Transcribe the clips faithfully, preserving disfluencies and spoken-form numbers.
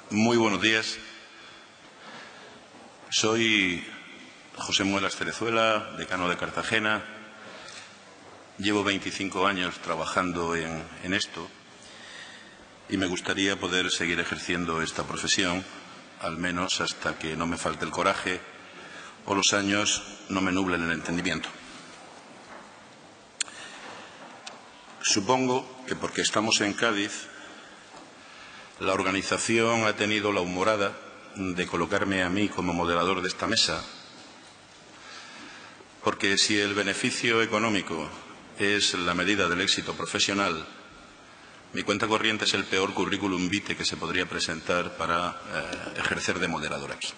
Muy buenos días. Soy José Muelas Cerezuela, decano de Cartagena. Llevo veinticinco años trabajando en, en esto y me gustaría poder seguir ejerciendo esta profesión, al menos hasta que no me falte el coraje o los años no me nublen el entendimiento. Supongo que porque estamos en Cádiz, la organización ha tenido la humorada de colocarme a mí como moderador de esta mesa, porque si el beneficio económico es la medida del éxito profesional, mi cuenta corriente es el peor currículum vitae que se podría presentar para eh, ejercer de moderador aquí.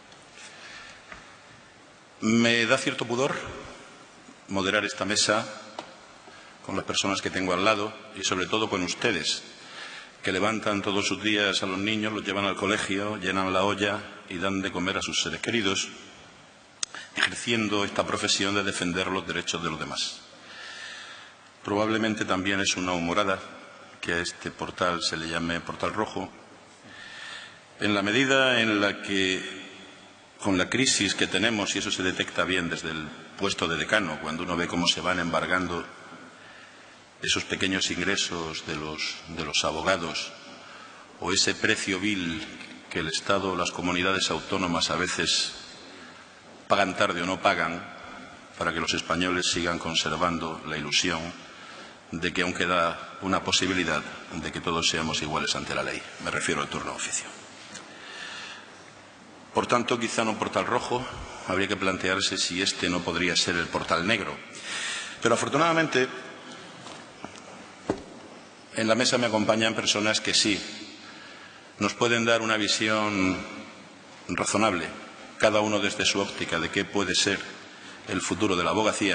Me da cierto pudor moderar esta mesa con las personas que tengo al lado y sobre todo con ustedes, que levantan todos sus días a los niños, los llevan al colegio, llenan la olla y dan de comer a sus seres queridos, ejerciendo esta profesión de defender los derechos de los demás. Probablemente también es una humorada que a este portal se le llame Portal Rojo, en la medida en la que, con la crisis que tenemos, y eso se detecta bien desde el puesto de decano, cuando uno ve cómo se van embargando esos pequeños ingresos de los, de los abogados o ese precio vil que el Estado o las comunidades autónomas a veces pagan tarde o no pagan para que los españoles sigan conservando la ilusión de que aún queda una posibilidad de que todos seamos iguales ante la ley. Me refiero al turno de oficio. Por tanto, quizá no portal rojo, habría que plantearse si este no podría ser el portal negro. Pero afortunadamente, en la mesa me acompañan personas que sí nos pueden dar una visión razonable, cada uno desde su óptica, de qué puede ser el futuro de la abogacía.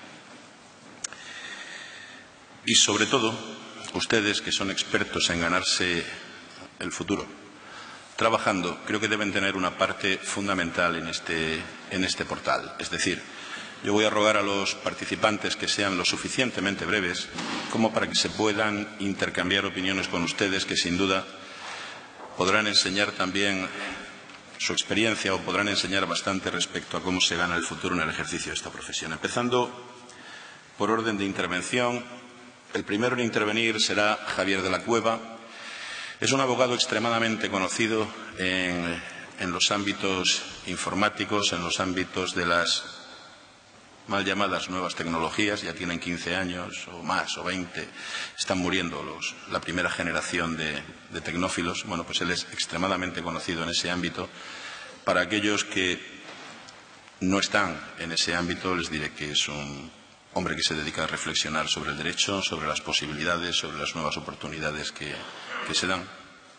Y sobre todo, ustedes que son expertos en ganarse el futuro, trabajando, creo que deben tener una parte fundamental en este, en este portal. Es decir, yo voy a rogar a los participantes que sean lo suficientemente breves como para que se puedan intercambiar opiniones con ustedes, que sin duda podrán enseñar también su experiencia o podrán enseñar bastante respecto a cómo se gana el futuro en el ejercicio de esta profesión. Empezando por orden de intervención, el primero en intervenir será Javier de la Cueva. Es un abogado extremadamente conocido en, en los ámbitos informáticos, en los ámbitos de las mal llamadas nuevas tecnologías. Ya tienen quince años o más o veinte, están muriendo los, la primera generación de, de tecnófilos. Bueno, pues él es extremadamente conocido en ese ámbito. Para aquellos que no están en ese ámbito, les diré que es un hombre que se dedica a reflexionar sobre el derecho, sobre las posibilidades, sobre las nuevas oportunidades que, que se dan.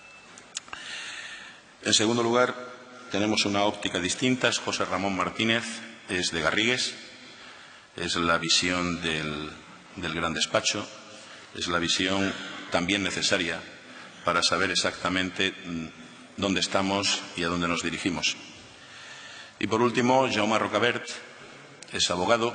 En segundo lugar, tenemos una óptica distinta. Es José Ramón Martínez, es de Garrigues. Es la visión del, del gran despacho, es la visión también necesaria para saber exactamente dónde estamos y a dónde nos dirigimos. Y por último, Jaume Rocabert es abogado,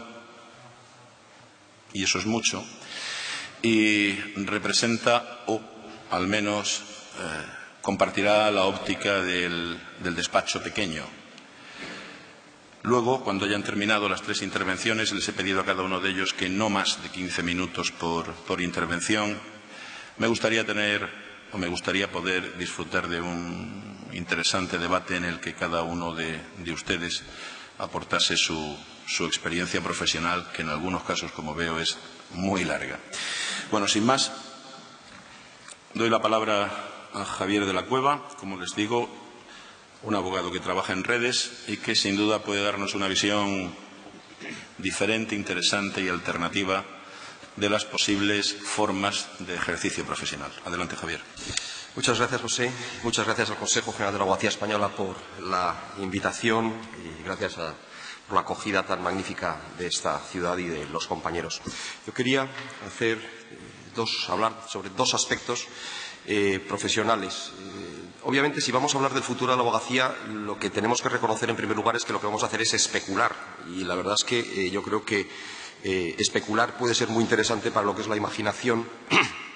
y eso es mucho, y representa, o al menos eh, compartirá la óptica del, del despacho pequeño. Luego, cuando hayan terminado las tres intervenciones, les he pedido a cada uno de ellos que no más de quince minutos por, por intervención. Me gustaría tener, o me gustaría poder disfrutar de un interesante debate en el que cada uno de, de ustedes aportase su, su experiencia profesional, que en algunos casos, como veo, es muy larga. Bueno, sin más, doy la palabra a Javier de la Cueva, como les digo, un abogado que trabaja en redes y que sin duda puede darnos una visión diferente, interesante y alternativa de las posibles formas de ejercicio profesional. Adelante, Javier. Muchas gracias, José. Muchas gracias al Consejo General de la Abogacía Española por la invitación y gracias a, por la acogida tan magnífica de esta ciudad y de los compañeros. Yo quería hacer dos, hablar sobre dos aspectos eh, profesionales. Eh, Obviamente, si vamos a hablar del futuro de la abogacía, lo que tenemos que reconocer en primer lugar es que lo que vamos a hacer es especular. Y la verdad es que eh, yo creo que eh, especular puede ser muy interesante para lo que es la imaginación,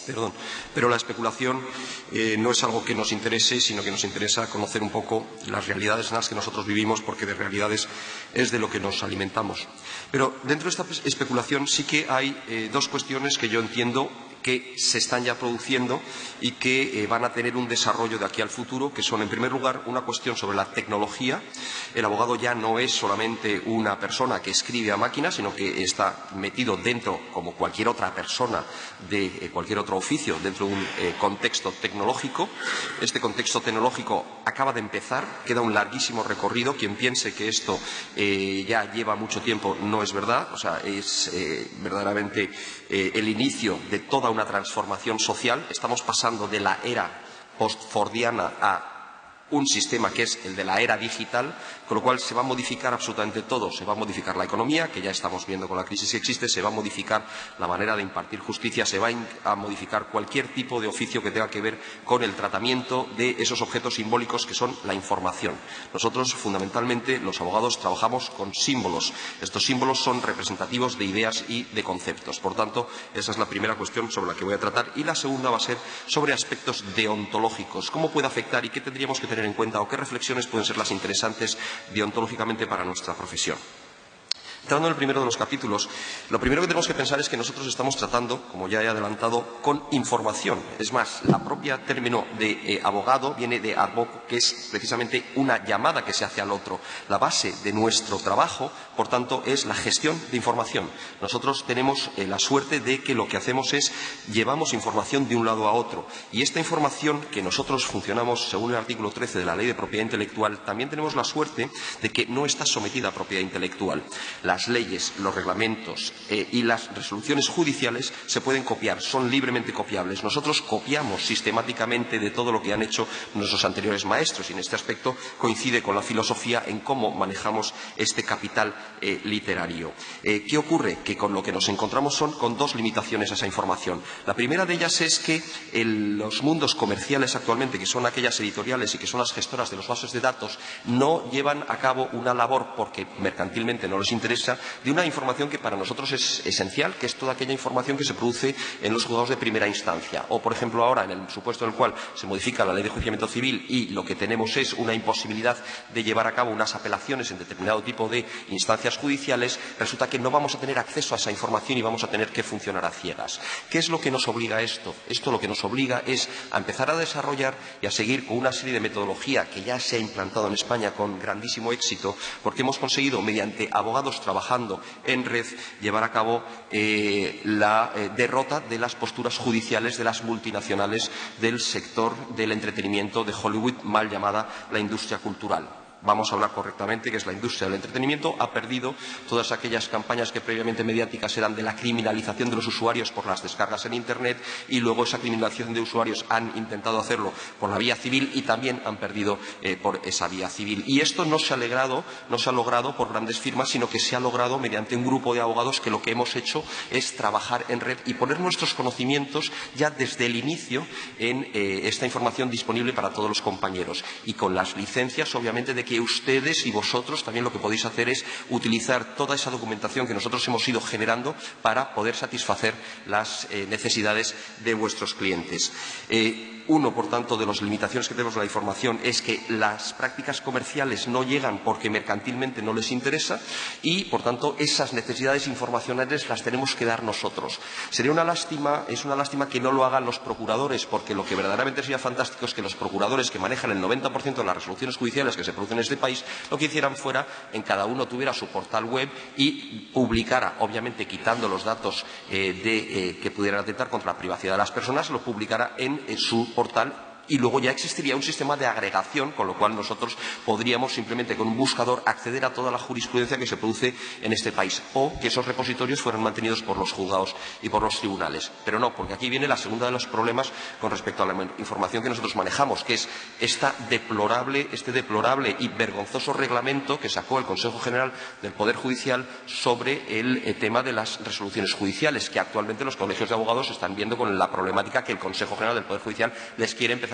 Perdón, pero la especulación eh, no es algo que nos interese, sino que nos interesa conocer un poco las realidades en las que nosotros vivimos, porque de realidades es de lo que nos alimentamos. Pero dentro de esta especulación sí que hay eh, dos cuestiones que yo entiendo que se están ya produciendo y que eh, van a tener un desarrollo de aquí al futuro, que son, en primer lugar, una cuestión sobre la tecnología. El abogado ya no es solamente una persona que escribe a máquina, sino que está metido dentro, como cualquier otra persona de eh, cualquier otro oficio, dentro de un eh, contexto tecnológico. Este contexto tecnológico acaba de empezar, queda un larguísimo recorrido. Quien piense que esto eh, ya lleva mucho tiempo no es verdad, o sea, es eh, verdaderamente eh, el inicio de toda una transformación social. Estamos pasando de la era post-fordiana a un sistema que es el de la era digital, con lo cual se va a modificar absolutamente todo. Se va a modificar la economía, que ya estamos viendo con la crisis que existe, se va a modificar la manera de impartir justicia, se va a modificar cualquier tipo de oficio que tenga que ver con el tratamiento de esos objetos simbólicos que son la información. Nosotros, fundamentalmente, los abogados trabajamos con símbolos. Estos símbolos son representativos de ideas y de conceptos. Por tanto, esa es la primera cuestión sobre la que voy a tratar. Y la segunda va a ser sobre aspectos deontológicos. ¿Cómo puede afectar y qué tendríamos que tener en cuenta o qué reflexiones pueden ser las interesantes deontológicamente para nuestra profesión? Entrando en el primero de los capítulos, lo primero que tenemos que pensar es que nosotros estamos tratando, como ya he adelantado, con información. Es más, la propia término de eh, abogado viene de advoco, que es precisamente una llamada que se hace al otro. La base de nuestro trabajo, por tanto, es la gestión de información. Nosotros tenemos eh, la suerte de que lo que hacemos es llevamos información de un lado a otro. Y esta información que nosotros funcionamos según el artículo trece de la Ley de Propiedad Intelectual, también tenemos la suerte de que no está sometida a propiedad intelectual. La Las leyes, los reglamentos eh, y las resoluciones judiciales se pueden copiar, son libremente copiables. Nosotros copiamos sistemáticamente de todo lo que han hecho nuestros anteriores maestros y en este aspecto coincide con la filosofía en cómo manejamos este capital eh, literario. Eh, ¿Qué ocurre? Que con lo que nos encontramos son con dos limitaciones a esa información. La primera de ellas es que el, los mundos comerciales actualmente, que son aquellas editoriales y que son las gestoras de los bases de datos, no llevan a cabo una labor, porque mercantilmente no les interesa, de una información que para nosotros es esencial, que es toda aquella información que se produce en los juzgados de primera instancia. O, por ejemplo, ahora, en el supuesto en el cual se modifica la Ley de Enjuiciamiento Civil y lo que tenemos es una imposibilidad de llevar a cabo unas apelaciones en determinado tipo de instancias judiciales, resulta que no vamos a tener acceso a esa información y vamos a tener que funcionar a ciegas. ¿Qué es lo que nos obliga a esto? Esto lo que nos obliga es a empezar a desarrollar y a seguir con una serie de metodología que ya se ha implantado en España con grandísimo éxito, porque hemos conseguido, mediante abogados trabajando en red, llevar a cabo eh, la eh, derrota de las posturas judiciales de las multinacionales del sector del entretenimiento de Hollywood, mal llamada la industria cultural. Vamos a hablar correctamente, que es la industria del entretenimiento, ha perdido todas aquellas campañas que previamente mediáticas eran de la criminalización de los usuarios por las descargas en Internet y luego esa criminalización de usuarios han intentado hacerlo por la vía civil y también han perdido eh, por esa vía civil. Y esto no se ha logrado, no se ha logrado por grandes firmas, sino que se ha logrado mediante un grupo de abogados que lo que hemos hecho es trabajar en red y poner nuestros conocimientos ya desde el inicio en eh, esta información disponible para todos los compañeros y con las licencias, obviamente, de que ustedes y vosotros también lo que podéis hacer es utilizar toda esa documentación que nosotros hemos ido generando para poder satisfacer las eh, necesidades de vuestros clientes. Eh, Uno, por tanto, de las limitaciones que tenemos en la información es que las prácticas comerciales no llegan porque mercantilmente no les interesa y, por tanto, esas necesidades informacionales las tenemos que dar nosotros. Sería una lástima, es una lástima que no lo hagan los procuradores, porque lo que verdaderamente sería fantástico es que los procuradores, que manejan el noventa por ciento de las resoluciones judiciales que se producen en este país, lo que hicieran fuera, en cada uno tuviera su portal web y publicara, obviamente quitando los datos eh, de, eh, que pudieran atentar contra la privacidad de las personas, lo publicara en, en su portal y luego ya existiría un sistema de agregación, con lo cual nosotros podríamos simplemente con un buscador acceder a toda la jurisprudencia que se produce en este país o que esos repositorios fueran mantenidos por los juzgados y por los tribunales. Pero no, porque aquí viene la segunda de los problemas con respecto a la información que nosotros manejamos, que es esta deplorable, este deplorable y vergonzoso reglamento que sacó el Consejo General del Poder Judicial sobre el eh, tema de las resoluciones judiciales, que actualmente los colegios de abogados están viendo con la problemática que el Consejo General del Poder Judicial les quiere empezar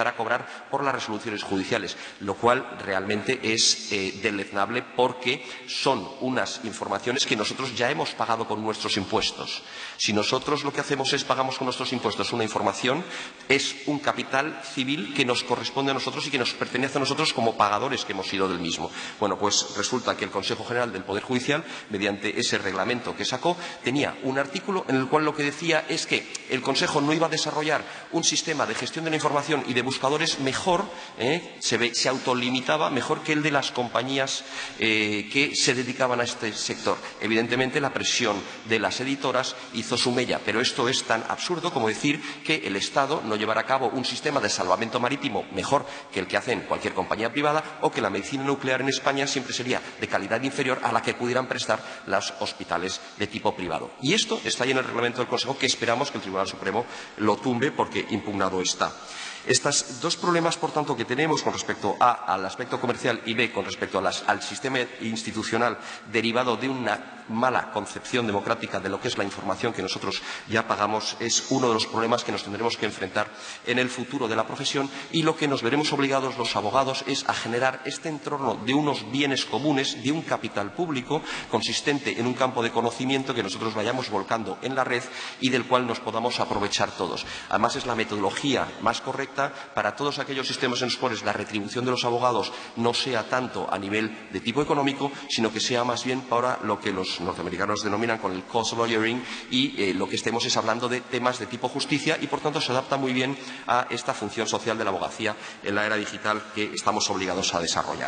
empezar a cobrar por las resoluciones judiciales, lo cual realmente es eh, deleznable porque son unas informaciones que nosotros ya hemos pagado con nuestros impuestos. Si nosotros lo que hacemos es pagamos con nuestros impuestos una información, es un capital civil que nos corresponde a nosotros y que nos pertenece a nosotros como pagadores que hemos sido del mismo. Bueno, pues resulta que el Consejo General del Poder Judicial, mediante ese reglamento que sacó, tenía un artículo en el cual lo que decía es que el Consejo no iba a desarrollar un sistema de gestión de la información y de buscadores mejor, eh, se, ve, se autolimitaba mejor que el de las compañías eh, que se dedicaban a este sector. Evidentemente, la presión de las editoras hizo su mella, pero esto es tan absurdo como decir que el Estado no llevará a cabo un sistema de salvamento marítimo mejor que el que hace en cualquier compañía privada o que la medicina nuclear en España siempre sería de calidad inferior a la que pudieran prestar los hospitales de tipo privado. Y esto está ahí en el reglamento del Consejo, que esperamos que el Tribunal Supremo lo tumbe porque impugnado está. Estos dos problemas, por tanto, que tenemos con respecto A, al aspecto comercial y B, con respecto a las, al sistema institucional derivado de una mala concepción democrática de lo que es la información que nosotros ya pagamos, es uno de los problemas que nos tendremos que enfrentar en el futuro de la profesión, y lo que nos veremos obligados los abogados es a generar este entorno de unos bienes comunes, de un capital público consistente en un campo de conocimiento que nosotros vayamos volcando en la red y del cual nos podamos aprovechar todos. Además, es la metodología más correcta para todos aquellos sistemas en los cuales la retribución de los abogados no sea tanto a nivel de tipo económico, sino que sea más bien para lo que los norteamericanos denominan con el cost lawyering, y eh, lo que estemos es hablando de temas de tipo justicia, y por tanto se adapta muy bien a esta función social de la abogacía en la era digital que estamos obligados a desarrollar.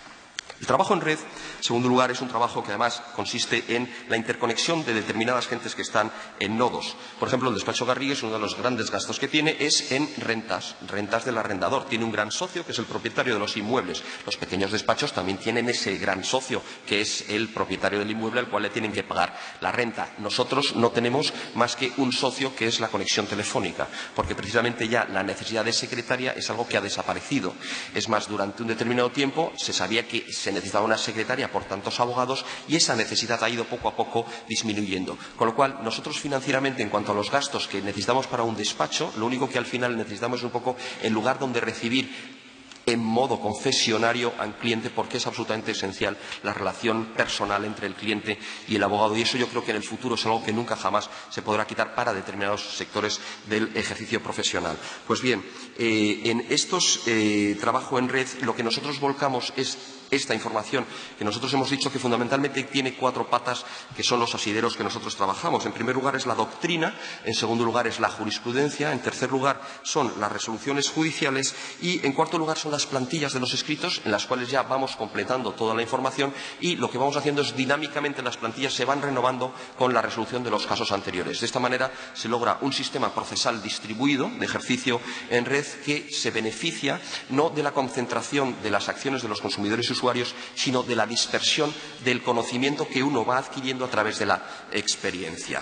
El trabajo en red, en segundo lugar, es un trabajo que además consiste en la interconexión de determinadas gentes que están en nodos. Por ejemplo, el despacho Garrigues, uno de los grandes gastos que tiene es en rentas, rentas del arrendador. Tiene un gran socio que es el propietario de los inmuebles. Los pequeños despachos también tienen ese gran socio que es el propietario del inmueble al cual le tienen que pagar la renta. Nosotros no tenemos más que un socio que es la conexión telefónica, porque precisamente ya la necesidad de secretaria es algo que ha desaparecido. Es más, durante un determinado tiempo se sabía que se necesitaba una secretaria por tantos abogados y esa necesidad ha ido poco a poco disminuyendo. Con lo cual, nosotros financieramente, en cuanto a los gastos que necesitamos para un despacho, lo único que al final necesitamos es un poco el lugar donde recibir en modo concesionario al cliente, porque es absolutamente esencial la relación personal entre el cliente y el abogado, y eso yo creo que en el futuro es algo que nunca jamás se podrá quitar para determinados sectores del ejercicio profesional. Pues bien, eh, en estos eh, trabajo en red, lo que nosotros volcamos es esta información que nosotros hemos dicho que fundamentalmente tiene cuatro patas, que son los asideros que nosotros trabajamos. En primer lugar es la doctrina, en segundo lugar es la jurisprudencia, en tercer lugar son las resoluciones judiciales y en cuarto lugar son las plantillas de los escritos, en las cuales ya vamos completando toda la información, y lo que vamos haciendo es dinámicamente las plantillas se van renovando con la resolución de los casos anteriores. De esta manera se logra un sistema procesal distribuido de ejercicio en red que se beneficia no de la concentración de las acciones de los consumidores y usuarios, sino de la dispersión del conocimiento que uno va adquiriendo a través de la experiencia.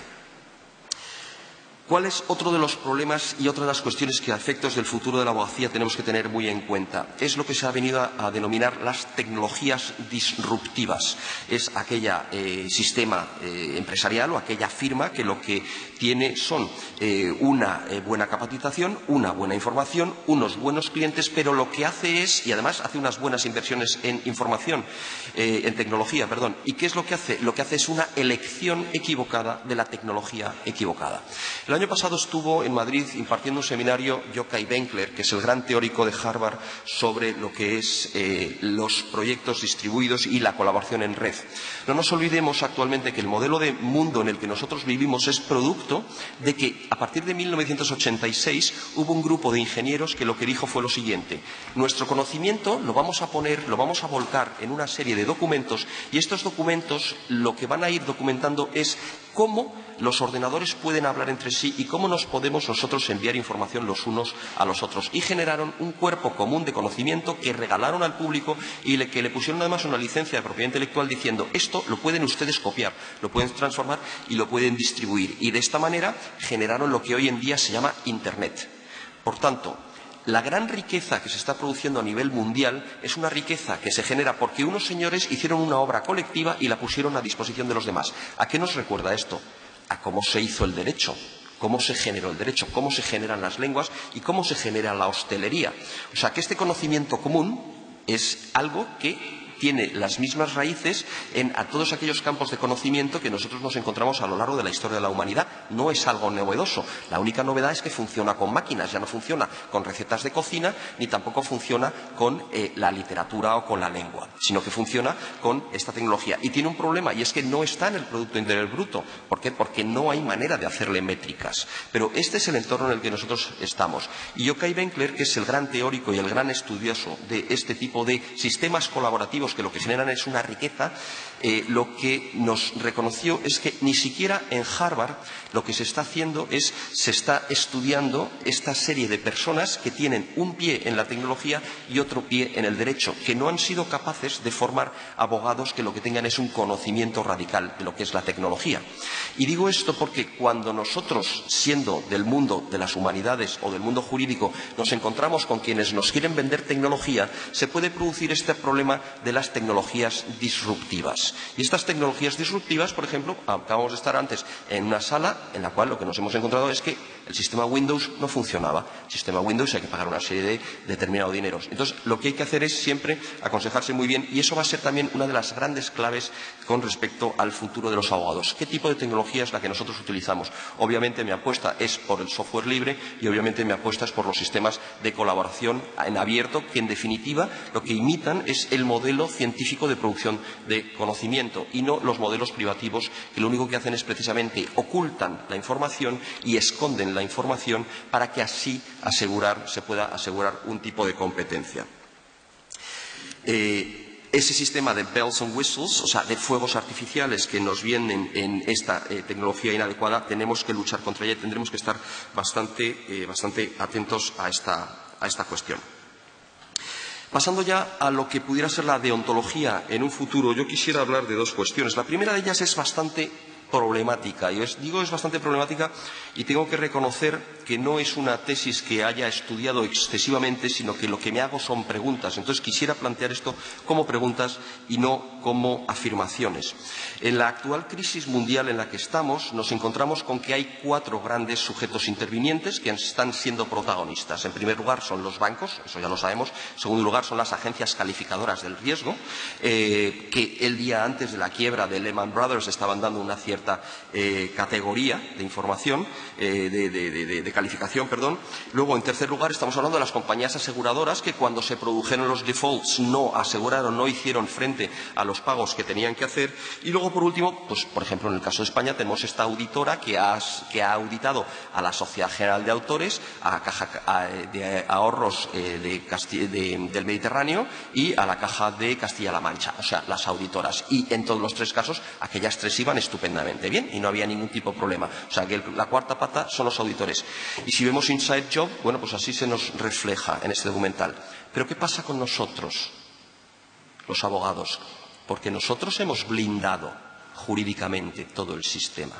¿Cuál es otro de los problemas y otra de las cuestiones que a efectos del futuro de la abogacía tenemos que tener muy en cuenta? Es lo que se ha venido a, a denominar las tecnologías disruptivas. Es aquella eh, sistema eh, empresarial o aquella firma que lo que tiene son eh, una eh, buena capacitación, una buena información, unos buenos clientes, pero lo que hace es, y además hace unas buenas inversiones en información, eh, en tecnología, perdón. ¿Y qué es lo que hace? Lo que hace es una elección equivocada de la tecnología equivocada. El año pasado estuvo en Madrid impartiendo un seminario Yochai Benkler, que es el gran teórico de Harvard, sobre lo que es eh, los proyectos distribuidos y la colaboración en red. No nos olvidemos actualmente que el modelo de mundo en el que nosotros vivimos es producto de que a partir de mil novecientos ochenta y seis hubo un grupo de ingenieros que lo que dijo fue lo siguiente: nuestro conocimiento lo vamos a poner, lo vamos a volcar en una serie de documentos, y estos documentos lo que van a ir documentando es cómo los ordenadores pueden hablar entre sí y cómo nos podemos nosotros enviar información los unos a los otros. Y generaron un cuerpo común de conocimiento que regalaron al público y le, que le pusieron además una licencia de propiedad intelectual diciendo: esto lo pueden ustedes copiar, lo pueden transformar y lo pueden distribuir. Y de esta manera generaron lo que hoy en día se llama Internet. Por tanto, la gran riqueza que se está produciendo a nivel mundial es una riqueza que se genera porque unos señores hicieron una obra colectiva y la pusieron a disposición de los demás. ¿A qué nos recuerda esto? A cómo se hizo el derecho. cómo se generó el derecho, cómo se generan las lenguas y cómo se genera la hostelería. O sea, que este conocimiento común es algo que tiene las mismas raíces en a todos aquellos campos de conocimiento que nosotros nos encontramos a lo largo de la historia de la humanidad. No es algo novedoso. La única novedad es que funciona con máquinas, ya no funciona con recetas de cocina, ni tampoco funciona con eh, la literatura o con la lengua, sino que funciona con esta tecnología. Y tiene un problema, y es que no está en el Producto Interior Bruto. ¿Por qué? Porque no hay manera de hacerle métricas. Pero este es el entorno en el que nosotros estamos. Y Yochai Benkler, que es el gran teórico y el gran estudioso de este tipo de sistemas colaborativos que lo que generan es una riqueza, eh, lo que nos reconoció es que ni siquiera en Harvard lo que se está haciendo es, se está estudiando esta serie de personas que tienen un pie en la tecnología y otro pie en el derecho, que no han sido capaces de formar abogados que lo que tengan es un conocimiento radical de lo que es la tecnología. Y digo esto porque cuando nosotros, siendo del mundo de las humanidades o del mundo jurídico, nos encontramos con quienes nos quieren vender tecnología, se puede producir este problema de las tecnologías disruptivas. Y estas tecnologías disruptivas, por ejemplo, acabamos de estar antes en una sala en la cual lo que nos hemos encontrado es que el sistema Windows no funcionaba. El sistema Windows hay que pagar una serie de determinados dineros. Entonces, lo que hay que hacer es siempre aconsejarse muy bien, y eso va a ser también una de las grandes claves con respecto al futuro de los abogados. ¿Qué tipo de tecnología es la que nosotros utilizamos? Obviamente mi apuesta es por el software libre y obviamente mi apuesta es por los sistemas de colaboración en abierto, que en definitiva lo que imitan es el modelo científico de producción de conocimiento y no los modelos privativos, que lo único que hacen es precisamente ocultan la información y esconden la información para que así asegurar, se pueda asegurar un tipo de competencia. Eh, Ese sistema de bells and whistles, o sea, de fuegos artificiales que nos vienen en esta eh, tecnología inadecuada, tenemos que luchar contra ella y tendremos que estar bastante, eh, bastante atentos a esta, a esta cuestión. Pasando ya a lo que pudiera ser la deontología en un futuro, yo quisiera hablar de dos cuestiones. La primera de ellas es bastante problemática. Y os digo es bastante problemática y tengo que reconocer que no es una tesis que haya estudiado excesivamente, sino que lo que me hago son preguntas. Entonces quisiera plantear esto como preguntas y no como afirmaciones. En la actual crisis mundial en la que estamos, nos encontramos con que hay cuatro grandes sujetos intervinientes que están siendo protagonistas. En primer lugar son los bancos, eso ya lo sabemos. En segundo lugar son las agencias calificadoras del riesgo, eh, que el día antes de la quiebra de Lehman Brothers estaban dando una cierta eh, categoría de información, eh, de, de, de, de calificación, perdón. Luego, en tercer lugar, estamos hablando de las compañías aseguradoras que cuando se produjeron los defaults no aseguraron, no hicieron frente a los pagos que tenían que hacer. Y luego, por último, pues por ejemplo, en el caso de España tenemos esta auditora que ha, que ha auditado a la Sociedad General de Autores, a Caja a, de Ahorros eh, de Casti de, del Mediterráneo y a la Caja de Castilla-La Mancha, o sea, las auditoras. Y en todos los tres casos, aquellas tres iban estupendamente bien y no había ningún tipo de problema. O sea, que el, la cuarta pata son los auditores. Y si vemos Inside Job, bueno, pues así se nos refleja en este documental. Pero ¿qué pasa con nosotros, los abogados? Porque nosotros hemos blindado jurídicamente todo el sistema.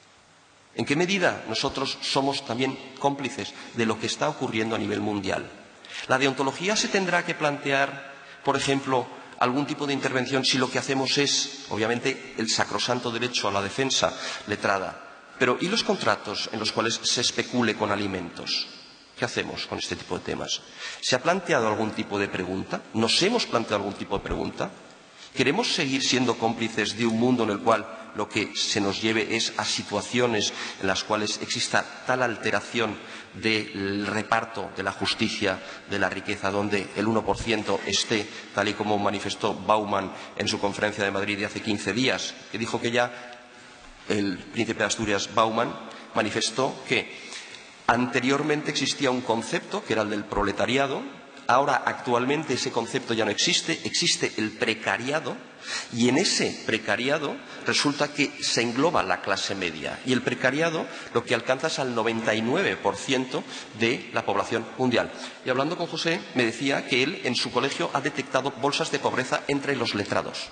¿En qué medida nosotros somos también cómplices de lo que está ocurriendo a nivel mundial? La deontología se tendrá que plantear, por ejemplo, algún tipo de intervención si lo que hacemos es, obviamente, el sacrosanto derecho a la defensa letrada. Pero, ¿y los contratos en los cuales se especule con alimentos? ¿Qué hacemos con este tipo de temas? ¿Se ha planteado algún tipo de pregunta? ¿Nos hemos planteado algún tipo de pregunta? ¿Queremos seguir siendo cómplices de un mundo en el cual lo que se nos lleve es a situaciones en las cuales exista tal alteración del reparto de la justicia, de la riqueza, donde el uno por ciento esté, tal y como manifestó Bauman en su conferencia de Madrid de hace quince días, que dijo que ya el príncipe de Asturias, Bauman, manifestó que anteriormente existía un concepto, que era el del proletariado. Ahora, actualmente, ese concepto ya no existe, existe el precariado, y en ese precariado resulta que se engloba la clase media. Y el precariado lo que alcanza es al noventa y nueve por ciento de la población mundial. Y hablando con José, me decía que él en su colegio ha detectado bolsas de pobreza entre los letrados.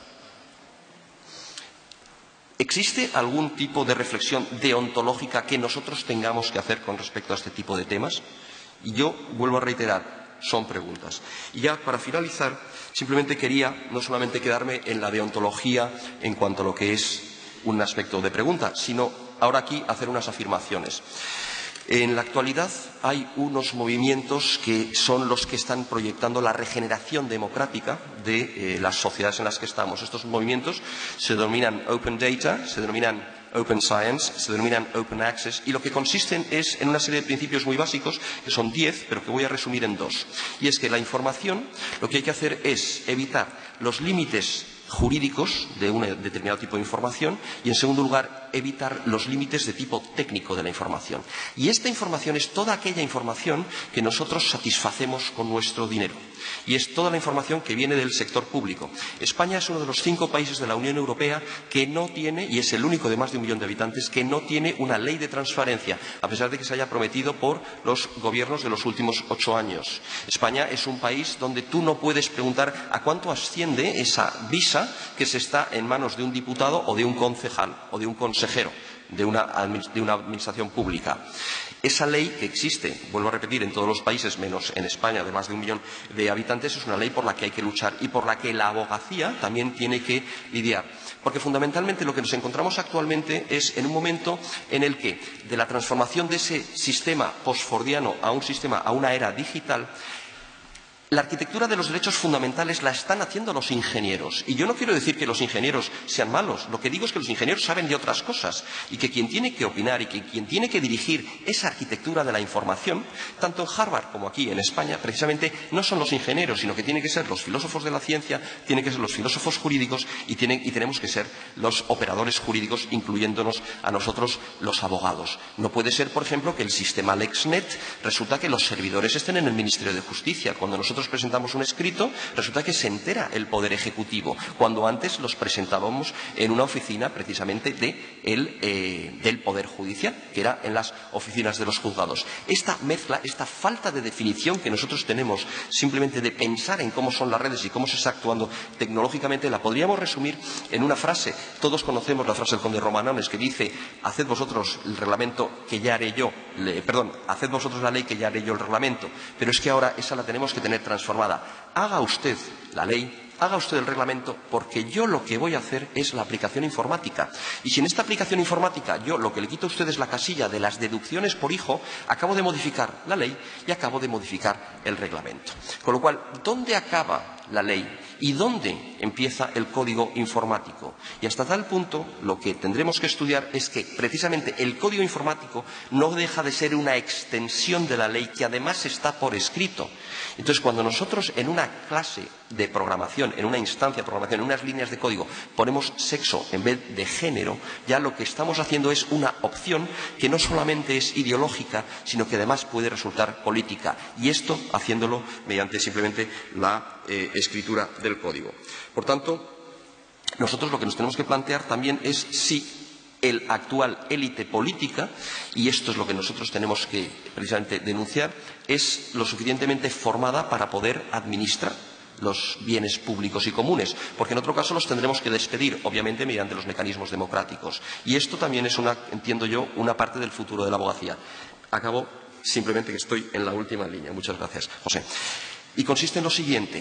¿Existe algún tipo de reflexión deontológica que nosotros tengamos que hacer con respecto a este tipo de temas? Y yo vuelvo a reiterar, son preguntas. Y ya para finalizar, simplemente quería no solamente quedarme en la deontología en cuanto a lo que es un aspecto de pregunta, sino ahora aquí hacer unas afirmaciones. En la actualidad hay unos movimientos que son los que están proyectando la regeneración democrática de eh, las sociedades en las que estamos. Estos movimientos se denominan Open Data, se denominan Open Science, se denominan Open Access, y lo que consisten es en una serie de principios muy básicos, que son diez, pero que voy a resumir en dos. Y es que la información, lo que hay que hacer es evitar los límites jurídicos de un determinado tipo de información y, en segundo lugar, evitar los límites de tipo técnico de la información. Y esta información es toda aquella información que nosotros satisfacemos con nuestro dinero. Y es toda la información que viene del sector público. España es uno de los cinco países de la Unión Europea que no tiene, y es el único de más de un millón de habitantes, que no tiene una ley de transparencia, a pesar de que se haya prometido por los gobiernos de los últimos ocho años. España es un país donde tú no puedes preguntar a cuánto asciende esa visa que se está en manos de un diputado o de un concejal o de un consejero de una, de una administración pública. Esa ley que existe, vuelvo a repetir, en todos los países, menos en España, de más de un millón de habitantes, es una ley por la que hay que luchar y por la que la abogacía también tiene que lidiar. Porque fundamentalmente lo que nos encontramos actualmente es en un momento en el que, de la transformación de ese sistema postfordiano a un sistema, a una era digital, la arquitectura de los derechos fundamentales la están haciendo los ingenieros. Y yo no quiero decir que los ingenieros sean malos. Lo que digo es que los ingenieros saben de otras cosas y que quien tiene que opinar y que quien tiene que dirigir esa arquitectura de la información, tanto en Harvard como aquí en España, precisamente no son los ingenieros, sino que tienen que ser los filósofos de la ciencia, tienen que ser los filósofos jurídicos y, tienen, y tenemos que ser los operadores jurídicos, incluyéndonos a nosotros los abogados. No puede ser, por ejemplo, que el sistema LexNet resulta que los servidores estén en el Ministerio de Justicia. Cuando nosotros Nosotros presentamos un escrito, resulta que se entera el Poder Ejecutivo, cuando antes los presentábamos en una oficina precisamente de el, eh, del Poder Judicial, que era en las oficinas de los juzgados. Esta mezcla, esta falta de definición que nosotros tenemos simplemente de pensar en cómo son las redes y cómo se está actuando tecnológicamente, la podríamos resumir en una frase. Todos conocemos la frase del conde Romanones que dice: haced vosotros el reglamento que ya haré yo, le, perdón, haced vosotros la ley que ya haré yo el reglamento. Pero es que ahora esa la tenemos que tener transformada. Haga usted la ley, haga usted el reglamento, porque yo lo que voy a hacer es la aplicación informática. Y si en esta aplicación informática yo lo que le quito a usted es la casilla de las deducciones por hijo, acabo de modificar la ley y acabo de modificar el reglamento. Con lo cual, ¿dónde acaba la ley y dónde empieza el código informático? Y hasta tal punto lo que tendremos que estudiar es que precisamente el código informático no deja de ser una extensión de la ley que además está por escrito. Entonces, cuando nosotros en una clase de programación, en una instancia de programación, en unas líneas de código, ponemos sexo en vez de género, ya lo que estamos haciendo es una opción que no solamente es ideológica, sino que además puede resultar política. Y esto haciéndolo mediante simplemente la eh, escritura del código. Por tanto, nosotros lo que nos tenemos que plantear también es si el actual élite política, y esto es lo que nosotros tenemos que precisamente denunciar, es lo suficientemente formada para poder administrar los bienes públicos y comunes, porque en otro caso los tendremos que despedir, obviamente mediante los mecanismos democráticos. Y esto también es, una, entiendo yo, una parte del futuro de la abogacía. Acabo simplemente que estoy en la última línea. Muchas gracias, José. Y consiste en lo siguiente.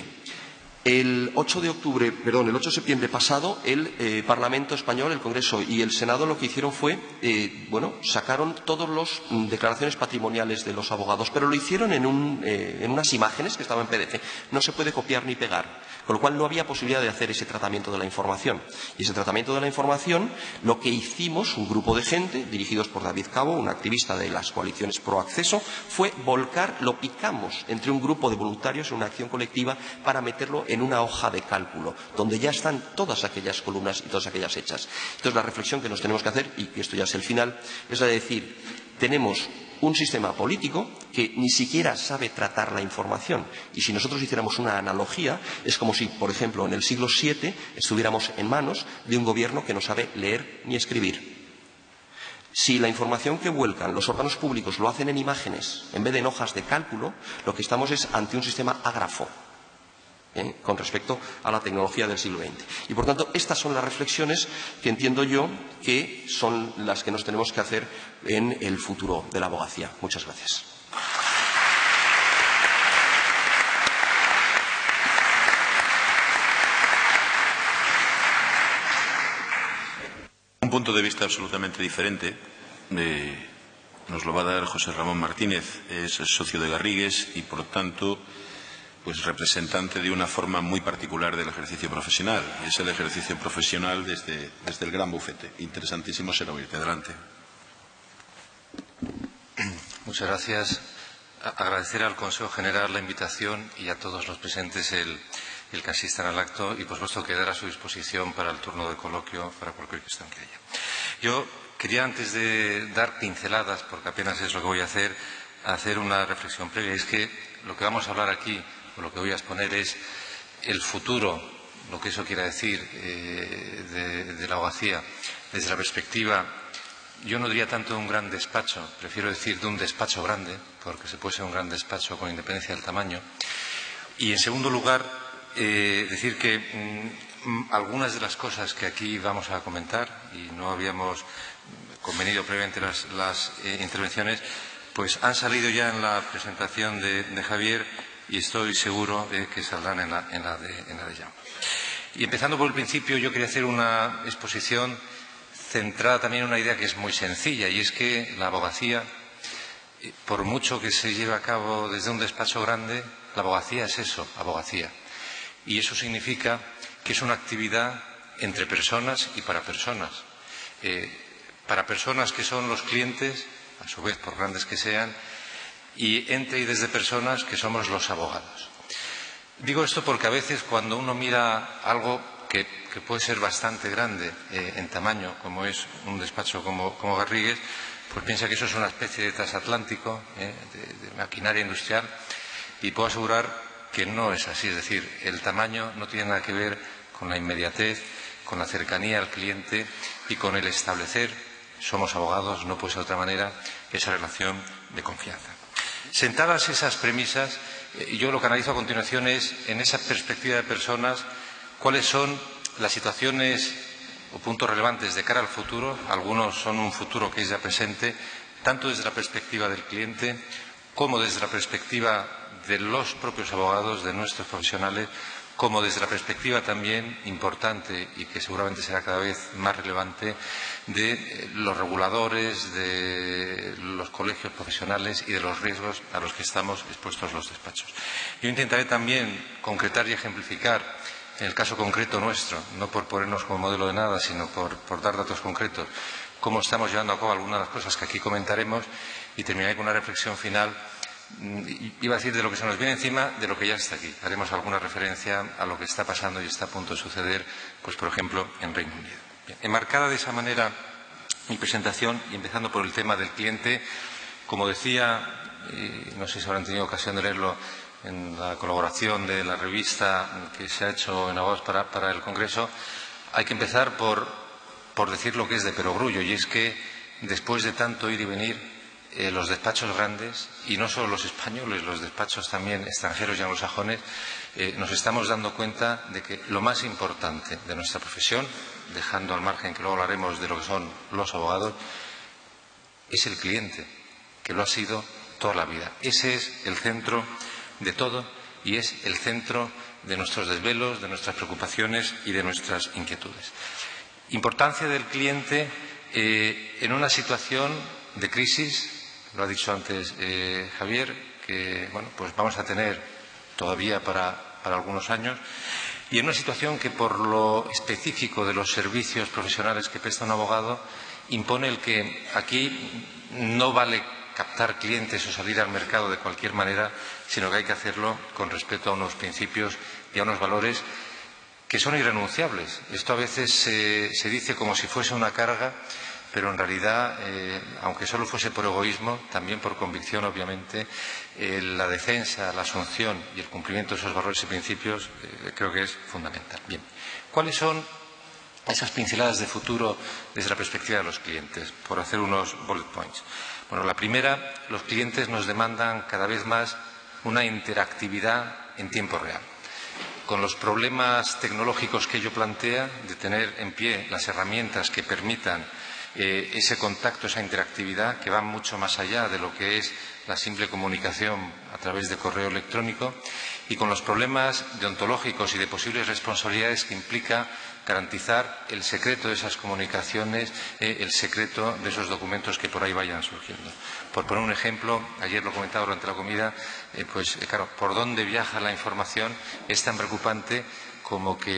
El ocho de octubre, perdón, el ocho de septiembre pasado, el eh, Parlamento español, el Congreso y el Senado lo que hicieron fue, eh, bueno, sacaron todas las mm, declaraciones patrimoniales de los abogados, pero lo hicieron en, un, eh, en unas imágenes que estaban en P D F. No se puede copiar ni pegar, con lo cual no había posibilidad de hacer ese tratamiento de la información. Y ese tratamiento de la información, lo que hicimos, un grupo de gente, dirigidos por David Cabo, un activista de las coaliciones pro acceso, fue volcar, lo picamos entre un grupo de voluntarios en una acción colectiva para meterlo en en una hoja de cálculo, donde ya están todas aquellas columnas y todas aquellas hechas. Entonces, la reflexión que nos tenemos que hacer, y esto ya es el final, es la de decir, tenemos un sistema político que ni siquiera sabe tratar la información. Y si nosotros hiciéramos una analogía, es como si, por ejemplo, en el siglo siete estuviéramos en manos de un gobierno que no sabe leer ni escribir. Si la información que vuelcan los órganos públicos lo hacen en imágenes en vez de en hojas de cálculo, lo que estamos es ante un sistema ágrafo. ¿Eh? con respecto a la tecnología del siglo veinte. Y, por tanto, estas son las reflexiones que entiendo yo que son las que nos tenemos que hacer en el futuro de la abogacía. Muchas gracias. Un punto de vista absolutamente diferente. Eh, nos lo va a dar José Ramón Martínez, es socio de Garrigues y, por tanto, pues representante de una forma muy particular del ejercicio profesional. Y es el ejercicio profesional desde, desde el gran bufete. Interesantísimo será oírte. Adelante. Muchas gracias. Agradecer al Consejo General la invitación y a todos los presentes el, el que asistan al acto y, por supuesto, quedar a su disposición para el turno de coloquio, para cualquier cuestión que haya. Yo quería, antes de dar pinceladas, porque apenas es lo que voy a hacer, hacer una reflexión previa. Es que lo que vamos a hablar aquí, o lo que voy a exponer, es el futuro, lo que eso quiera decir, eh, de, de la abogacía, desde la perspectiva, yo no diría tanto de un gran despacho, prefiero decir de un despacho grande, porque se puede ser un gran despacho con independencia del tamaño. Y, en segundo lugar, eh, decir que mmm, algunas de las cosas que aquí vamos a comentar, y no habíamos convenido previamente las, las eh, intervenciones, pues han salido ya en la presentación de, de Javier y estoy seguro de que saldrán en la, en la de, en la de Jaume. Y empezando por el principio, yo quería hacer una exposición centrada también en una idea que es muy sencilla, y es que la abogacía, por mucho que se lleve a cabo desde un despacho grande, la abogacía es eso, abogacía. Y eso significa que es una actividad entre personas y para personas. Eh, para personas que son los clientes, a su vez por grandes que sean, y entre y desde personas que somos los abogados. Digo esto porque a veces cuando uno mira algo que, que puede ser bastante grande eh, en tamaño, como es un despacho como, como Garrigues, pues piensa que eso es una especie de transatlántico, eh, de, de maquinaria industrial, y puedo asegurar que no es así. Es decir, el tamaño no tiene nada que ver con la inmediatez, con la cercanía al cliente y con el establecer, somos abogados, no puede ser de otra manera, esa relación de confianza. Sentadas esas premisas, eh, yo lo que analizo a continuación es, en esa perspectiva de personas, cuáles son las situaciones o puntos relevantes de cara al futuro. Algunos son un futuro que es ya presente, tanto desde la perspectiva del cliente como desde la perspectiva de los propios abogados, de nuestros profesionales, como desde la perspectiva también importante y que seguramente será cada vez más relevante de los reguladores, de los colegios profesionales y de los riesgos a los que estamos expuestos los despachos. Yo intentaré también concretar y ejemplificar en el caso concreto nuestro, no por ponernos como modelo de nada, sino por, por dar datos concretos, cómo estamos llevando a cabo algunas de las cosas que aquí comentaremos, y terminaré con una reflexión final. Iba a decir de lo que se nos viene encima, de lo que ya está aquí. Haremos alguna referencia a lo que está pasando y está a punto de suceder, pues por ejemplo, en Reino Unido. Bien, enmarcada de esa manera mi presentación y empezando por el tema del cliente, como decía, y no sé si habrán tenido ocasión de leerlo en la colaboración de la revista que se ha hecho en agosto para, para el Congreso, hay que empezar por, por decir lo que es de perogrullo, y es que después de tanto ir y venir, Eh, los despachos grandes, y no solo los españoles, los despachos también extranjeros y anglosajones, eh, nos estamos dando cuenta de que lo más importante de nuestra profesión, dejando al margen que luego hablaremos de lo que son los abogados, es el cliente, que lo ha sido toda la vida. Ese es el centro de todo y es el centro de nuestros desvelos, de nuestras preocupaciones y de nuestras inquietudes. Importancia del cliente eh, en una situación de crisis. Lo ha dicho antes eh, Javier, que bueno, pues vamos a tener todavía para, para algunos años, y en una situación que, por lo específico de los servicios profesionales que presta un abogado, impone el que aquí no vale captar clientes o salir al mercado de cualquier manera, sino que hay que hacerlo con respeto a unos principios y a unos valores que son irrenunciables. Esto a veces se, se dice como si fuese una carga, pero en realidad, eh, aunque solo fuese por egoísmo, también por convicción, obviamente, eh, la defensa, la asunción y el cumplimiento de esos valores y principios eh, creo que es fundamental. Bien, ¿cuáles son esas pinceladas de futuro desde la perspectiva de los clientes? Por hacer unos bullet points. Bueno, la primera, los clientes nos demandan cada vez más una interactividad en tiempo real. Con los problemas tecnológicos que ello plantea, de tener en pie las herramientas que permitan Eh, ese contacto, esa interactividad, que va mucho más allá de lo que es la simple comunicación a través de correo electrónico y con los problemas deontológicos y de posibles responsabilidades que implica garantizar el secreto de esas comunicaciones, eh, el secreto de esos documentos que por ahí vayan surgiendo. Por poner un ejemplo, ayer lo comentaba durante la comida, eh, pues eh, claro, por dónde viaja la información es tan preocupante como que,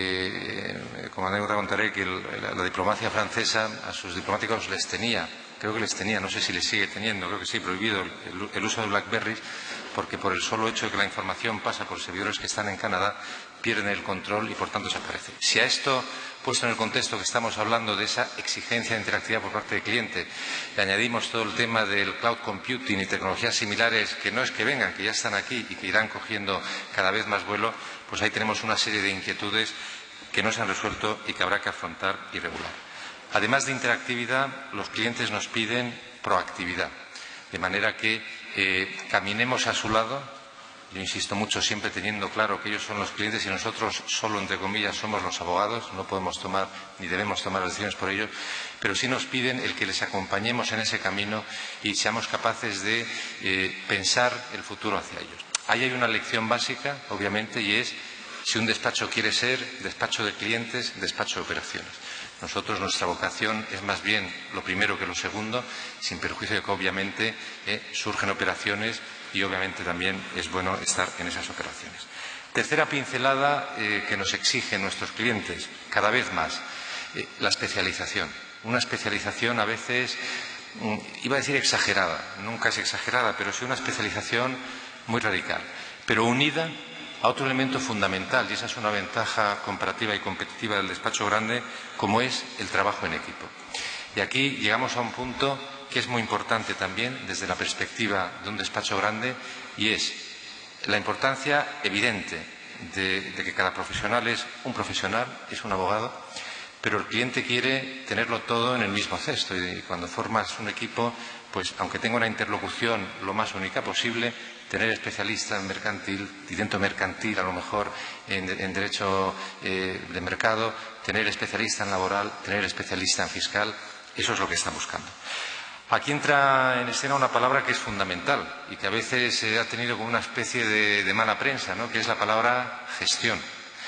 eh, como anécdota contaré, que el, la, la diplomacia francesa a sus diplomáticos les tenía, creo que les tenía, no sé si les sigue teniendo, creo que sí, prohibido el, el, el uso de BlackBerry, porque por el solo hecho de que la información pasa por servidores que están en Canadá, pierden el control y por tanto desaparece. Si a esto, puesto en el contexto que estamos hablando de esa exigencia de interactividad por parte del cliente, le añadimos todo el tema del cloud computing y tecnologías similares que no es que vengan, que ya están aquí y que irán cogiendo cada vez más vuelo, pues ahí tenemos una serie de inquietudes que no se han resuelto y que habrá que afrontar y regular. Además de interactividad, los clientes nos piden proactividad, de manera que eh, caminemos a su lado. Yo insisto mucho, siempre teniendo claro que ellos son los clientes y nosotros solo, entre comillas, somos los abogados, no podemos tomar ni debemos tomar decisiones por ellos, pero sí nos piden el que les acompañemos en ese camino y seamos capaces de eh, pensar el futuro hacia ellos. Ahí hay una lección básica, obviamente, y es si un despacho quiere ser despacho de clientes, despacho de operaciones. Nosotros, nuestra vocación es más bien lo primero que lo segundo, sin perjuicio de que obviamente eh, surgen operaciones y obviamente también es bueno estar en esas operaciones. Tercera pincelada eh, que nos exigen nuestros clientes, cada vez más, eh, la especialización. Una especialización a veces, mm, iba a decir exagerada, nunca es exagerada, pero sí una especialización muy radical, pero unida a otro elemento fundamental, y esa es una ventaja comparativa y competitiva del despacho grande, como es el trabajo en equipo. Y aquí llegamos a un punto que es muy importante también desde la perspectiva de un despacho grande, y es la importancia evidente de, de que cada profesional es un profesional, es un abogado, pero el cliente quiere tenerlo todo en el mismo cesto, y cuando formas un equipo, pues aunque tenga una interlocución lo más única posible, tener especialistas en mercantil, y dentro mercantil a lo mejor en, en derecho eh, de mercado, tener especialista en laboral, tener especialista en fiscal, eso es lo que están buscando. Aquí entra en escena una palabra que es fundamental y que a veces se ha tenido como una especie de, de mala prensa, ¿no?, que es la palabra gestión.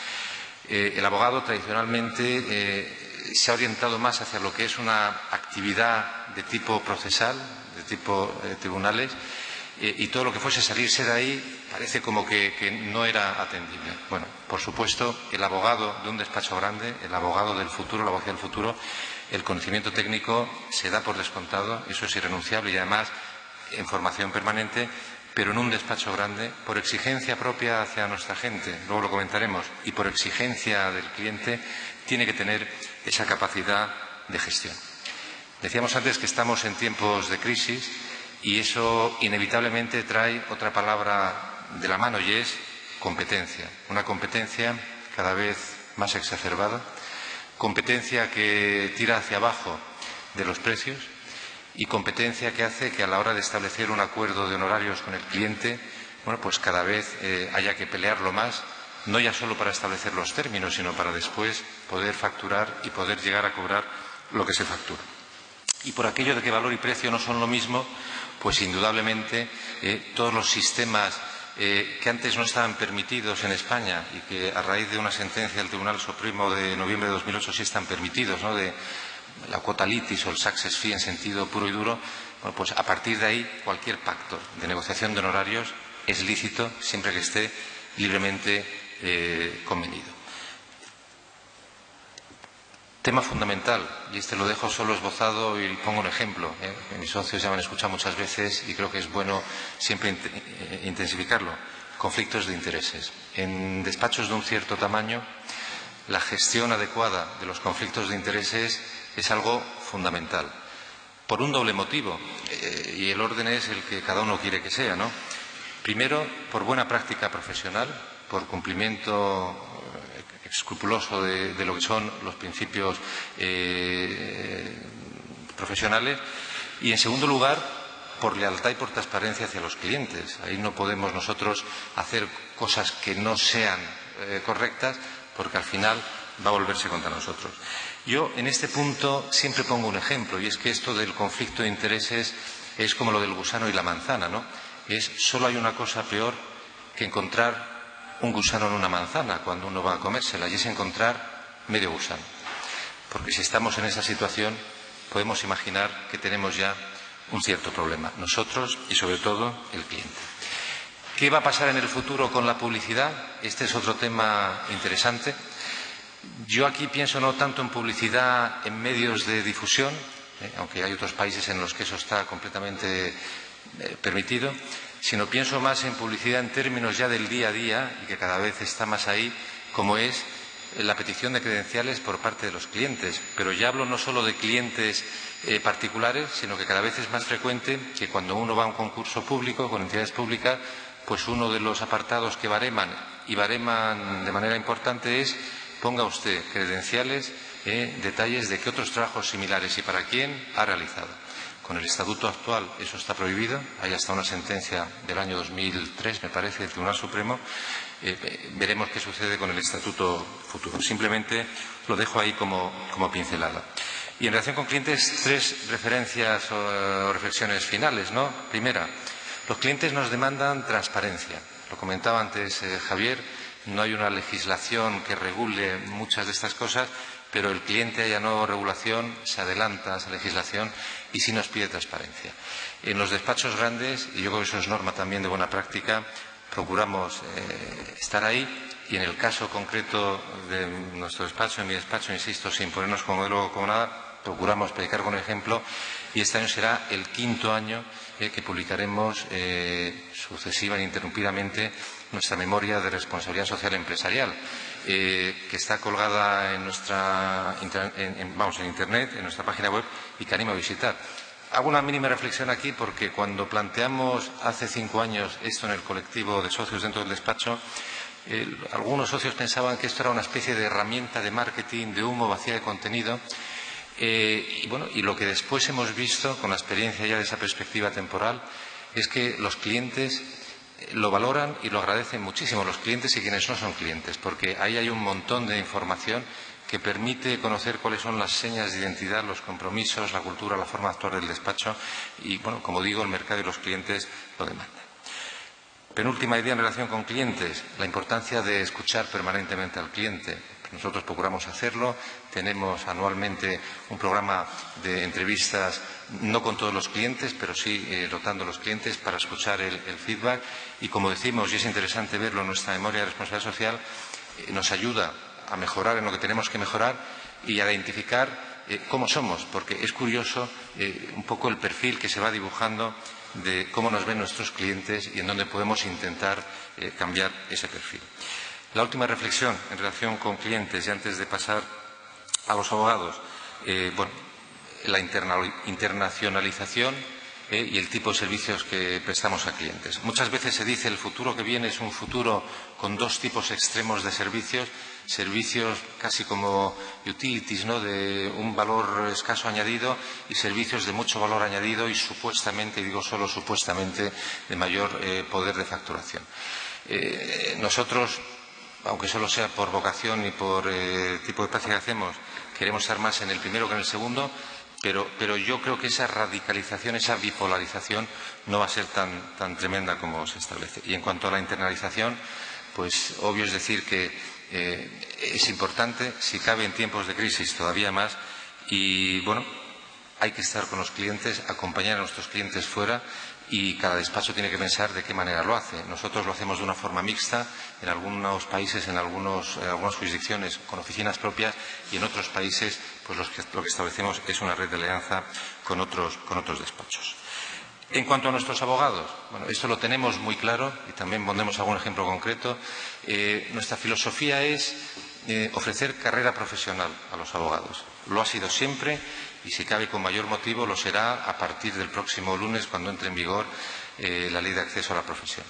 Eh, el abogado tradicionalmente eh, se ha orientado más hacia lo que es una actividad de tipo procesal, de tipo eh, tribunales, eh, y todo lo que fuese salirse de ahí parece como que, que no era atendible. Bueno, por supuesto, el abogado de un despacho grande, el abogado del futuro, la abogacía del futuro, el conocimiento técnico se da por descontado, eso es irrenunciable y además en formación permanente, pero en un despacho grande, por exigencia propia hacia nuestra gente, luego lo comentaremos, y por exigencia del cliente, tiene que tener esa capacidad de gestión. Decíamos antes que estamos en tiempos de crisis y eso inevitablemente trae otra palabra de la mano y es competencia. Una competencia cada vez más exacerbada, competencia que tira hacia abajo de los precios y competencia que hace que a la hora de establecer un acuerdo de honorarios con el cliente, bueno, pues cada vez eh, haya que pelearlo más, no ya solo para establecer los términos, sino para después poder facturar y poder llegar a cobrar lo que se factura. Y por aquello de que valor y precio no son lo mismo, pues indudablemente eh, todos los sistemas Eh, que antes no estaban permitidos en España y que a raíz de una sentencia del Tribunal Supremo de noviembre de dos mil ocho sí están permitidos, ¿no?, de la cuota litis o el success fee en sentido puro y duro, bueno, pues a partir de ahí cualquier pacto de negociación de honorarios es lícito siempre que esté libremente eh, convenido. Tema fundamental, y este lo dejo solo esbozado y pongo un ejemplo, ¿eh? Mis socios ya me han escuchado muchas veces y creo que es bueno siempre intensificarlo. Conflictos de intereses. En despachos de un cierto tamaño, la gestión adecuada de los conflictos de intereses es algo fundamental. Por un doble motivo, eh, y el orden es el que cada uno quiere que sea, ¿no? Primero, por buena práctica profesional, por cumplimiento escrupuloso de, de lo que son los principios eh, profesionales, y en segundo lugar por lealtad y por transparencia hacia los clientes. Ahí no podemos nosotros hacer cosas que no sean eh, correctas, porque al final va a volverse contra nosotros. Yo en este punto siempre pongo un ejemplo, y es que esto del conflicto de intereses es como lo del gusano y la manzana, ¿no? es solo hay una cosa peor que encontrar un gusano en una manzana cuando uno va a comérsela, y es encontrar medio gusano. Porque si estamos en esa situación, podemos imaginar que tenemos ya un cierto problema, nosotros y sobre todo el cliente. ¿Qué va a pasar en el futuro con la publicidad? Este es otro tema interesante. Yo aquí pienso no tanto en publicidad en medios de difusión, eh, aunque hay otros países en los que eso está completamente eh, permitido, sino pienso más en publicidad en términos ya del día a día, y que cada vez está más ahí, como es la petición de credenciales por parte de los clientes. Pero ya hablo no solo de clientes eh, particulares, sino que cada vez es más frecuente que cuando uno va a un concurso público con entidades públicas, pues uno de los apartados que bareman, y bareman de manera importante, es ponga usted credenciales, eh, detalles de qué otros trabajos similares y para quién ha realizado. Con el estatuto actual eso está prohibido, hay hasta una sentencia del año dos mil tres, me parece, del Tribunal Supremo. Eh, veremos qué sucede con el estatuto futuro. Simplemente lo dejo ahí como, como pincelada. Y en relación con clientes, tres referencias o, o reflexiones finales, ¿no? Primera, los clientes nos demandan transparencia. Lo comentaba antes eh, Javier, no hay una legislación que regule muchas de estas cosas, pero el cliente, haya nueva regulación, se adelanta a esa legislación y sí nos pide transparencia. En los despachos grandes, y yo creo que eso es norma también de buena práctica, procuramos eh, estar ahí, y en el caso concreto de nuestro despacho, en mi despacho, insisto, sin ponernos como modelo como nada, procuramos predicar con ejemplo, y este año será el quinto año eh, que publicaremos eh, sucesiva e ininterrumpidamente nuestra memoria de responsabilidad social empresarial, eh, que está colgada en nuestra en, en, vamos, en Internet, en nuestra página web, y que animo a visitar. Hago una mínima reflexión aquí porque cuando planteamos hace cinco años esto en el colectivo de socios dentro del despacho, eh, algunos socios pensaban que esto era una especie de herramienta de marketing, de humo, vacía de contenido. Eh, y, bueno, y lo que después hemos visto, con la experiencia ya de esa perspectiva temporal, es que los clientes lo valoran y lo agradecen muchísimo, los clientes y quienes no son clientes, porque ahí hay un montón de información que permite conocer cuáles son las señas de identidad, los compromisos, la cultura, la forma de actuar del despacho y, bueno, como digo, el mercado y los clientes lo demandan. Penúltima idea en relación con clientes, la importancia de escuchar permanentemente al cliente. Nosotros procuramos hacerlo, tenemos anualmente un programa de entrevistas, no con todos los clientes, pero sí eh, rotando los clientes para escuchar el, el feedback, y como decimos, y es interesante verlo en nuestra memoria de responsabilidad social, eh, nos ayuda a mejorar en lo que tenemos que mejorar y a identificar eh, cómo somos, porque es curioso eh, un poco el perfil que se va dibujando de cómo nos ven nuestros clientes y en dónde podemos intentar eh, cambiar ese perfil. La última reflexión en relación con clientes, y antes de pasar a los abogados, eh, bueno, la internacionalización eh, y el tipo de servicios que prestamos a clientes. Muchas veces se dice el futuro que viene es un futuro con dos tipos extremos de servicios, servicios casi como utilities, ¿no?, de un valor escaso añadido, y servicios de mucho valor añadido y supuestamente, y digo solo supuestamente, de mayor eh, poder de facturación. Eh, nosotros, aunque solo sea por vocación y por eh, tipo de práctica que hacemos, queremos estar más en el primero que en el segundo, pero, pero yo creo que esa radicalización, esa bipolarización no va a ser tan, tan tremenda como se establece. Y en cuanto a la internalización, pues obvio es decir que eh, es importante, si cabe en tiempos de crisis todavía más, y bueno, hay que estar con los clientes, acompañar a nuestros clientes fuera, y cada despacho tiene que pensar de qué manera lo hace. Nosotros lo hacemos de una forma mixta, en algunos países, en, algunos, en algunas jurisdicciones con oficinas propias, y en otros países pues los que, lo que establecemos es una red de alianza con otros, con otros despachos. En cuanto a nuestros abogados, bueno, esto lo tenemos muy claro y también pondremos algún ejemplo concreto. Eh, nuestra filosofía es eh, ofrecer carrera profesional a los abogados. Lo ha sido siempre, y si cabe con mayor motivo lo será a partir del próximo lunes, cuando entre en vigor eh, la Ley de Acceso a la Profesión.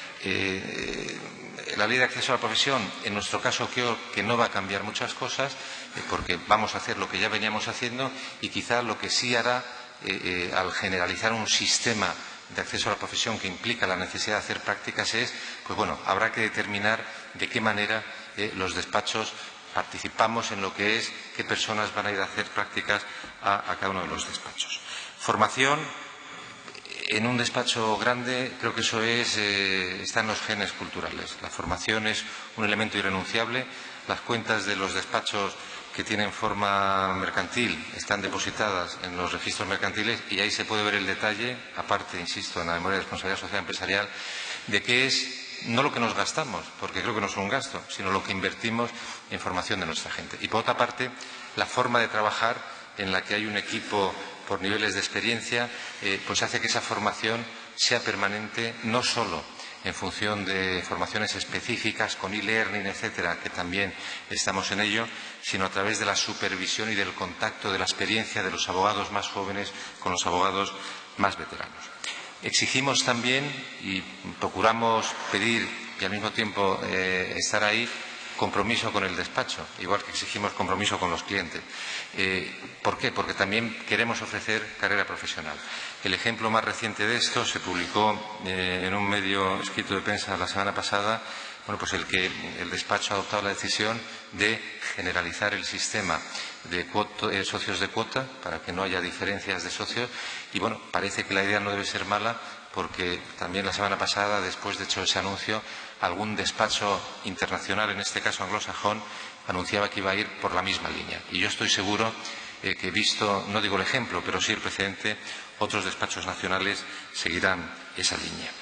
Eh, la Ley de Acceso a la Profesión, en nuestro caso, creo que no va a cambiar muchas cosas, eh, porque vamos a hacer lo que ya veníamos haciendo, y quizá lo que sí hará, eh, eh, al generalizar un sistema de acceso a la profesión que implica la necesidad de hacer prácticas, es, pues bueno, habrá que determinar de qué manera eh, los despachos participamos en lo que es qué personas van a ir a hacer prácticas a, a cada uno de los despachos. Formación, en un despacho grande creo que eso es, eh, está en los genes culturales. La formación es un elemento irrenunciable. Las cuentas de los despachos que tienen forma mercantil están depositadas en los registros mercantiles y ahí se puede ver el detalle, aparte, insisto, en la memoria de responsabilidad social empresarial, de qué es no lo que nos gastamos, porque creo que no es un gasto, sino lo que invertimos en formación de nuestra gente. Y por otra parte, la forma de trabajar en la que hay un equipo por niveles de experiencia, eh, pues hace que esa formación sea permanente, no solo en función de formaciones específicas con e-learning, etcétera, que también estamos en ello, sino a través de la supervisión y del contacto, de la experiencia de los abogados más jóvenes con los abogados más veteranos. Exigimos también y procuramos pedir y al mismo tiempo eh, estar ahí compromiso con el despacho, igual que exigimos compromiso con los clientes. Eh, ¿Por qué? Porque también queremos ofrecer carrera profesional. El ejemplo más reciente de esto se publicó eh, en un medio escrito de prensa la semana pasada, bueno, pues el que el despacho ha adoptado la decisión de generalizar el sistema de cuoto, eh, socios de cuota para que no haya diferencias de socios y, bueno, parece que la idea no debe ser mala porque también la semana pasada, después de hecho ese anuncio, algún despacho internacional, en este caso anglosajón, anunciaba que iba a ir por la misma línea. Y yo estoy seguro eh, que, visto, no digo el ejemplo, pero sí el precedente, otros despachos nacionales seguirán esa línea.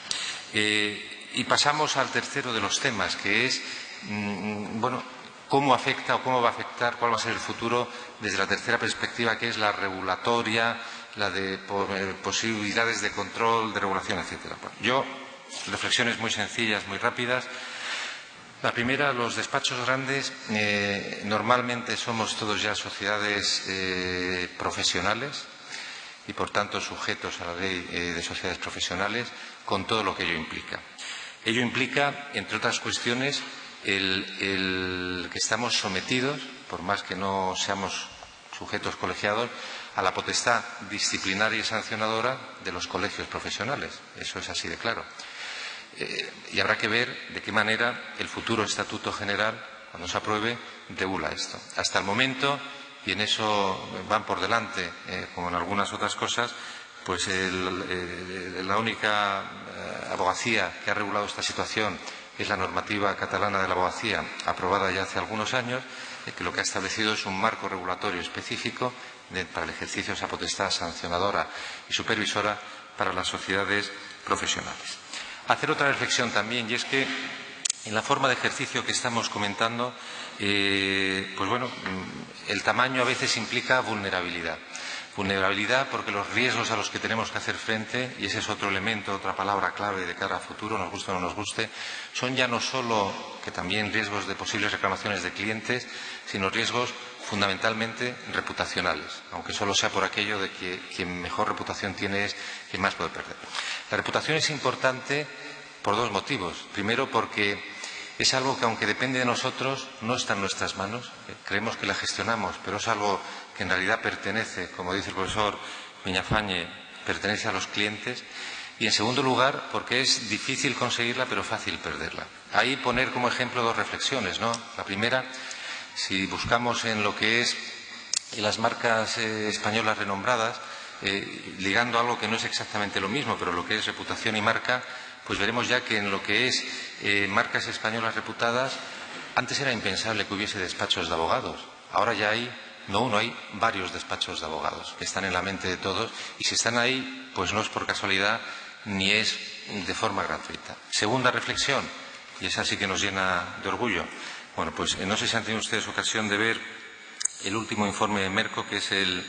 Eh, y pasamos al tercero de los temas, que es, mmm, bueno, cómo afecta o cómo va a afectar, cuál va a ser el futuro desde la tercera perspectiva, que es la regulatoria, la de posibilidades de control, de regulación, etcétera. Bueno, yo, reflexiones muy sencillas, muy rápidas. La primera, los despachos grandes eh, normalmente somos todos ya sociedades eh, profesionales y, por tanto, sujetos a la ley eh, de sociedades profesionales con todo lo que ello implica. Ello implica, entre otras cuestiones, el, el que estamos sometidos, por más que no seamos sujetos colegiados, a la potestad disciplinaria y sancionadora de los colegios profesionales. Eso es así de claro. Eh, y habrá que ver de qué manera el futuro Estatuto General, cuando se apruebe, regula esto. Hasta el momento, y en eso van por delante, eh, como en algunas otras cosas, pues el, eh, la única eh, abogacía que ha regulado esta situación es la normativa catalana de la abogacía, aprobada ya hace algunos años, eh, que lo que ha establecido es un marco regulatorio específico de, para el ejercicio de esa potestad sancionadora y supervisora para las sociedades profesionales. Hacer otra reflexión también, y es que en la forma de ejercicio que estamos comentando, eh, pues bueno, el tamaño a veces implica vulnerabilidad. Vulnerabilidad porque los riesgos a los que tenemos que hacer frente, y ese es otro elemento, otra palabra clave de cara a futuro, nos guste o no nos guste, son ya no solo que también riesgos de posibles reclamaciones de clientes, sino riesgos fundamentalmente reputacionales, aunque solo sea por aquello de que quien mejor reputación tiene es quien más puede perder. La reputación es importante por dos motivos. Primero, porque es algo que, aunque depende de nosotros, no está en nuestras manos. Creemos que la gestionamos, pero es algo que en realidad pertenece, como dice el profesor Viñafañe, pertenece a los clientes. Y, en segundo lugar, porque es difícil conseguirla, pero fácil perderla. Ahí poner como ejemplo dos reflexiones, ¿no? La primera, si buscamos en lo que es en las marcas eh, españolas renombradas, eh, ligando algo que no es exactamente lo mismo, pero lo que es reputación y marca, pues veremos ya que en lo que es eh, marcas españolas reputadas, antes era impensable que hubiese despachos de abogados. Ahora ya hay, no uno, hay varios despachos de abogados que están en la mente de todos, y si están ahí, pues no es por casualidad ni es de forma gratuita. Segunda reflexión, y esa sí que nos llena de orgullo. Bueno, pues no sé si han tenido ustedes ocasión de ver el último informe de Merco, que es el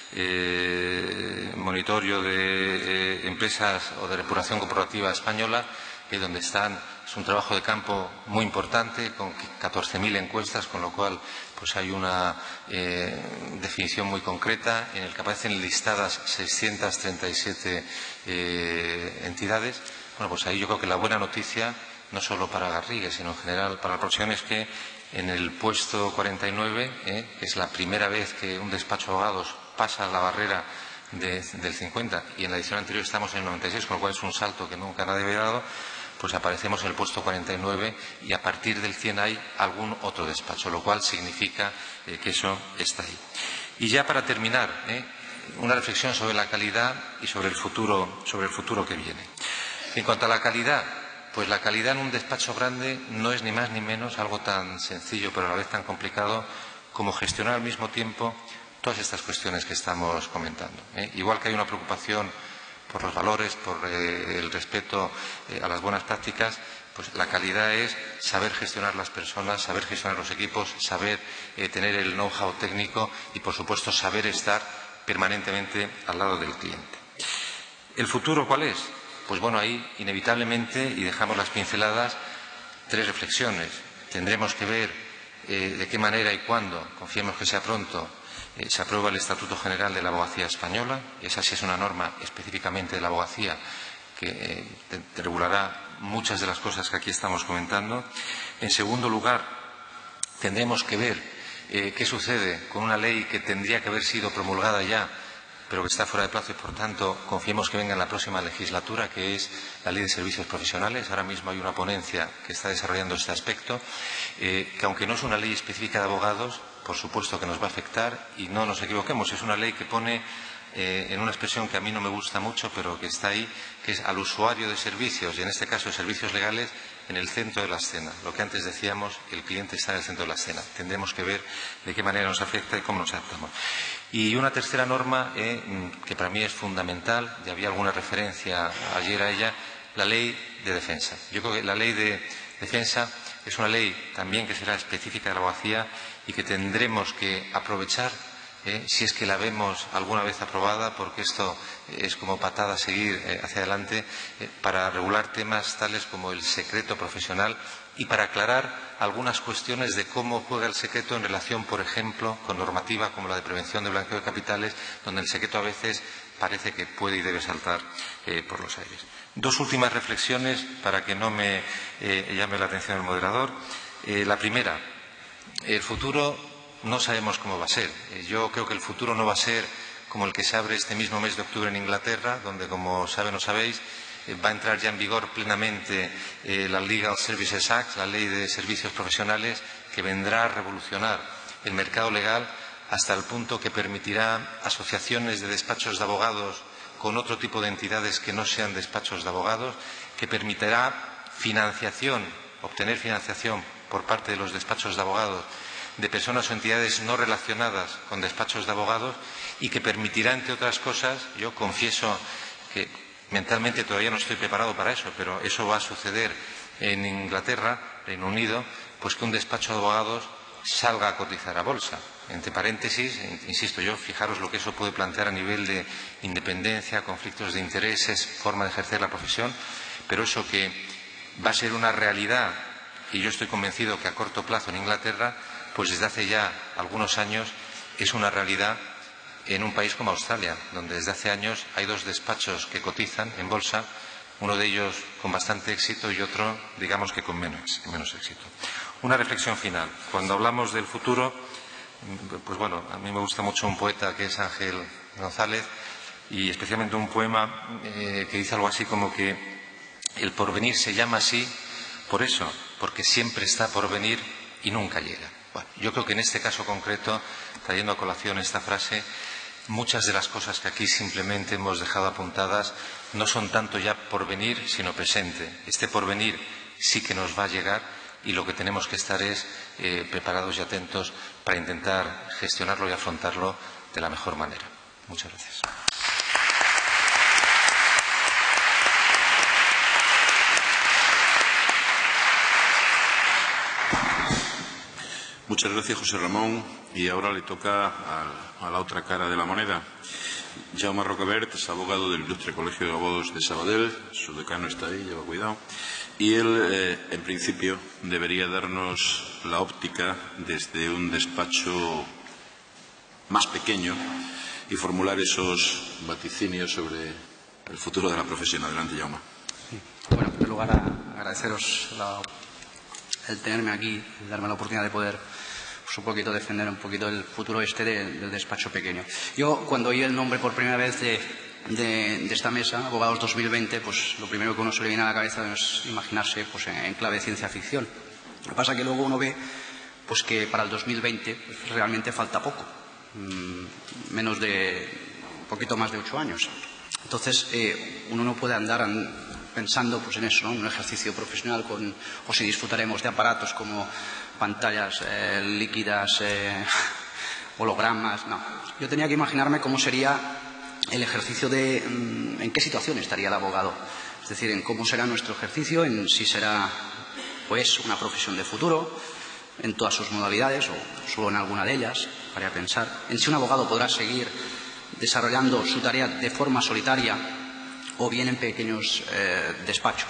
eh, monitorio de eh, empresas o de depuración corporativa española, eh, donde están, es un trabajo de campo muy importante, con catorce mil encuestas, con lo cual pues hay una eh, definición muy concreta, en el que aparecen listadas seiscientas treinta y siete eh, entidades. Bueno, pues ahí yo creo que la buena noticia, no solo para Garrigues, sino en general para la profesión, es que en el puesto cuarenta y nueve, eh, que es la primera vez que un despacho de abogados pasa la barrera de, del cincuenta, y en la edición anterior estamos en el noventa y seis, con lo cual es un salto que nunca nadie había dado, pues aparecemos en el puesto cuarenta y nueve y a partir del cien hay algún otro despacho, lo cual significa eh, que eso está ahí. Y ya para terminar, eh, una reflexión sobre la calidad y sobre el futuro, sobre el futuro que viene. En cuanto a la calidad, pues la calidad en un despacho grande no es ni más ni menos algo tan sencillo, pero a la vez tan complicado, como gestionar al mismo tiempo todas estas cuestiones que estamos comentando, ¿eh? Igual que hay una preocupación por los valores, por eh, el respeto eh, a las buenas prácticas, pues la calidad es saber gestionar las personas, saber gestionar los equipos, saber eh, tener el know-how técnico y, por supuesto, saber estar permanentemente al lado del cliente. ¿El futuro cuál es? Pues bueno, ahí inevitablemente, y dejamos las pinceladas, tres reflexiones. Tendremos que ver eh, de qué manera y cuándo, confiemos que sea pronto, eh, se aprueba el Estatuto General de la Abogacía Española. Esa sí es una norma específicamente de la abogacía que eh, te, te regulará muchas de las cosas que aquí estamos comentando. En segundo lugar, tendremos que ver eh, qué sucede con una ley que tendría que haber sido promulgada ya, pero que está fuera de plazo y, por tanto, confiemos que venga en la próxima legislatura, que es la Ley de Servicios Profesionales. Ahora mismo hay una ponencia que está desarrollando este aspecto, eh, que aunque no es una ley específica de abogados, por supuesto que nos va a afectar, y no nos equivoquemos, es una ley que pone eh, en una expresión que a mí no me gusta mucho, pero que está ahí, que es al usuario de servicios, y en este caso de servicios legales, en el centro de la escena. Lo que antes decíamos, el cliente está en el centro de la escena. Tendremos que ver de qué manera nos afecta y cómo nos adaptamos. Y una tercera norma eh, que para mí es fundamental, ya había alguna referencia ayer a ella, la ley de defensa. Yo creo que la ley de defensa es una ley también que será específica de la abogacía y que tendremos que aprovechar, eh, si es que la vemos alguna vez aprobada, porque esto es como patada a seguir eh, hacia adelante, eh, para regular temas tales como el secreto profesional y para aclarar algunas cuestiones de cómo juega el secreto en relación, por ejemplo, con normativa como la de prevención de blanqueo de capitales, donde el secreto a veces parece que puede y debe saltar eh, por los aires. Dos últimas reflexiones para que no me eh, llame la atención el moderador. Eh, la primera, el futuro no sabemos cómo va a ser. Eh, yo creo que el futuro no va a ser como el que se abre este mismo mes de octubre en Inglaterra, donde, como saben o sabéis, va a entrar ya en vigor plenamente eh, la Legal Services Act, la Ley de Servicios Profesionales, que vendrá a revolucionar el mercado legal hasta el punto que permitirá asociaciones de despachos de abogados con otro tipo de entidades que no sean despachos de abogados, que permitirá financiación, obtener financiación por parte de los despachos de abogados de personas o entidades no relacionadas con despachos de abogados y que permitirá, entre otras cosas, yo confieso que mentalmente todavía no estoy preparado para eso, pero eso va a suceder en Inglaterra, Reino Unido, pues que un despacho de abogados salga a cotizar a bolsa. Entre paréntesis, insisto yo, fijaros lo que eso puede plantear a nivel de independencia, conflictos de intereses, forma de ejercer la profesión, pero eso que va a ser una realidad, y yo estoy convencido que a corto plazo en Inglaterra, pues desde hace ya algunos años es una realidad en un país como Australia, donde desde hace años hay dos despachos que cotizan en bolsa, uno de ellos con bastante éxito y otro, digamos que con menos, menos éxito. Una reflexión final. Cuando hablamos del futuro, pues bueno, a mí me gusta mucho un poeta que es Ángel González, y especialmente un poema eh, que dice algo así como que el porvenir se llama así por eso, porque siempre está por venir y nunca llega. Bueno, yo creo que en este caso concreto, trayendo a colación esta frase, muchas de las cosas que aquí simplemente hemos dejado apuntadas no son tanto ya por venir, sino presente. Este porvenir sí que nos va a llegar y lo que tenemos que estar es eh, preparados y atentos para intentar gestionarlo y afrontarlo de la mejor manera. Muchas gracias. Muchas gracias, José Ramón. Y ahora le toca a, a la otra cara de la moneda. Jaume Rocabert es abogado del Ilustre Colegio de Abogados de Sabadell. Su decano está ahí, lleva cuidado. Y él, eh, en principio, debería darnos la óptica desde un despacho más pequeño y formular esos vaticinios sobre el futuro de la profesión. Adelante, Jaume. Sí. Bueno, en primer lugar, a, agradeceros la, el tenerme aquí, el darme la oportunidad de poder pues, un poquito defender un poquito el futuro este de, del despacho pequeño. Yo, cuando oí el nombre por primera vez de, de, de esta mesa, Abogados dos mil veinte, pues lo primero que uno se le viene a la cabeza es imaginarse pues, en, en clave de ciencia ficción. Lo que pasa es que luego uno ve pues, que para el dos mil veinte pues, realmente falta poco. Mmm, menos de poquito más de ocho años. Entonces, eh, uno no puede andar pensando pues, en eso, ¿no? En un ejercicio profesional con, o si disfrutaremos de aparatos como pantallas eh, líquidas, eh, hologramas, no. Yo tenía que imaginarme cómo sería el ejercicio de, en qué situación estaría el abogado. Es decir, en cómo será nuestro ejercicio, en si será pues una profesión de futuro, en todas sus modalidades o solo en alguna de ellas, para pensar, en si un abogado podrá seguir desarrollando su tarea de forma solitaria o bien en pequeños eh, despachos.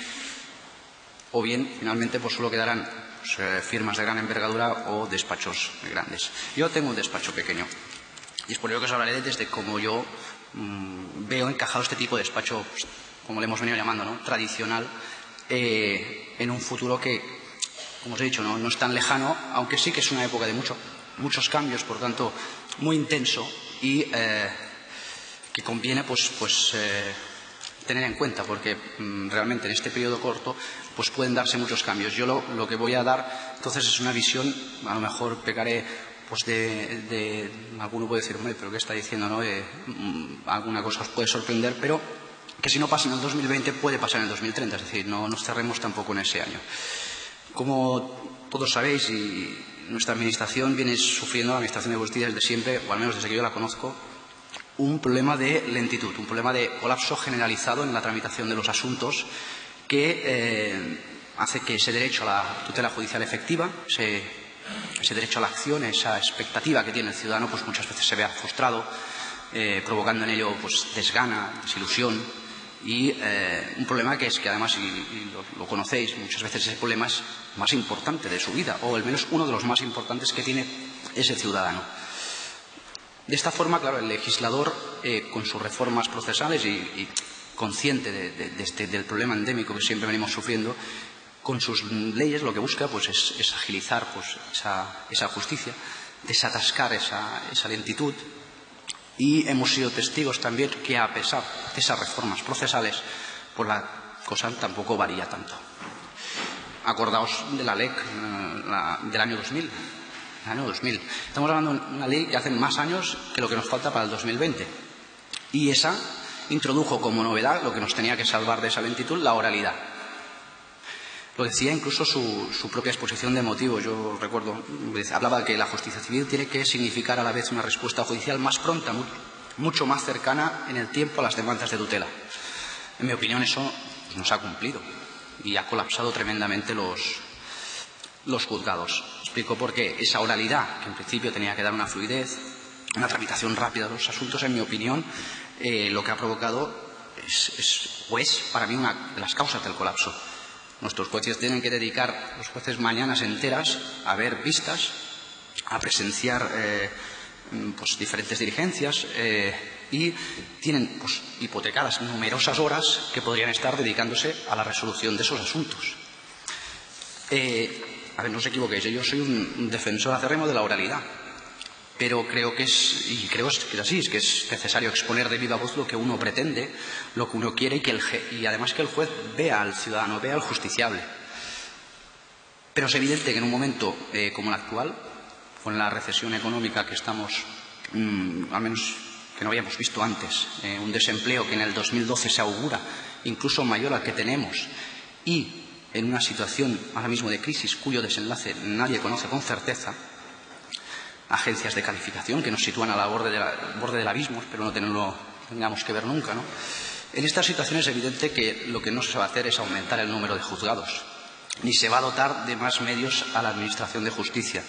O bien, finalmente, pues solo quedarán pues, eh, firmas de gran envergadura o despachos grandes. Yo tengo un despacho pequeño y es por ello que os hablaré desde cómo yo mmm, veo encajado este tipo de despacho, pues, como le hemos venido llamando, ¿no? Tradicional, eh, en un futuro que, como os he dicho, ¿no? no es tan lejano, aunque sí que es una época de mucho, muchos cambios, por tanto, muy intenso y eh, que conviene pues, pues, eh, tener en cuenta, porque mmm, realmente en este periodo corto pues pueden darse muchos cambios. Yo lo, lo que voy a dar entonces es una visión, a lo mejor pecaré pues de, de alguno puede decir, hombre, pero ¿qué está diciendo? ¿no? Eh, mmm, alguna cosa os puede sorprender, pero que si no pasa en el dos mil veinte puede pasar en el dos mil treinta, es decir, no nos cerremos tampoco en ese año. Como todos sabéis, y nuestra administración viene sufriendo, la administración de justicia desde siempre, o al menos desde que yo la conozco, un problema de lentitud, un problema de colapso generalizado en la tramitación de los asuntos que eh, hace que ese derecho a la tutela judicial efectiva, ese, ese derecho a la acción, esa expectativa que tiene el ciudadano, pues muchas veces se vea frustrado, eh, provocando en ello pues, desgana, desilusión y eh, un problema que es que además, y, y lo, lo conocéis, muchas veces ese problema es más importante de su vida, o al menos uno de los más importantes que tiene ese ciudadano. De esta forma, claro, el legislador, eh, con sus reformas procesales y, y consciente de, de, de este, del problema endémico que siempre venimos sufriendo, con sus leyes lo que busca pues, es, es agilizar pues, esa, esa justicia, desatascar esa, esa lentitud. Y hemos sido testigos también que, a pesar de esas reformas procesales, pues la cosa tampoco varía tanto. Acordaos de la ley la, del año dos mil. El año dos mil. Estamos hablando de una ley que hace más años que lo que nos falta para el dos mil veinte. Y esa introdujo como novedad, lo que nos tenía que salvar de esa lentitud, la oralidad. Lo decía incluso su, su propia exposición de motivos. Yo recuerdo, hablaba de que la justicia civil tiene que significar a la vez una respuesta judicial más pronta, mucho, mucho más cercana en el tiempo a las demandas de tutela. En mi opinión, eso no se ha cumplido y ha colapsado tremendamente los, los juzgados. Explico por qué. Esa oralidad, que en principio tenía que dar una fluidez, una tramitación rápida de los asuntos, en mi opinión, eh, lo que ha provocado es, es, o es para mí una de las causas del colapso. Nuestros jueces tienen que dedicar, los jueces, mañanas enteras a ver vistas, a presenciar eh, pues, diferentes diligencias eh, y tienen pues, hipotecadas numerosas horas que podrían estar dedicándose a la resolución de esos asuntos. Eh, a ver, no os equivoquéis, yo soy un, un defensor acérrimo de la oralidad, pero creo que es, y creo que es así, es que es necesario exponer de viva voz lo que uno pretende, lo que uno quiere y, que el, y además que el juez vea al ciudadano, vea al justiciable. Pero es evidente que en un momento eh, como el actual, con la recesión económica que estamos, mmm, al menos que no habíamos visto antes, eh, un desempleo que en el dos mil doce se augura incluso mayor al que tenemos y en una situación ahora mismo de crisis cuyo desenlace nadie conoce con certeza, agencias de calificación que nos sitúan a la borde, de la, borde del abismo, pero no tenerlo, tengamos que ver nunca, ¿no? En esta situación es evidente que lo que no se va a hacer es aumentar el número de juzgados, ni se va a dotar de más medios a la Administración de Justicia.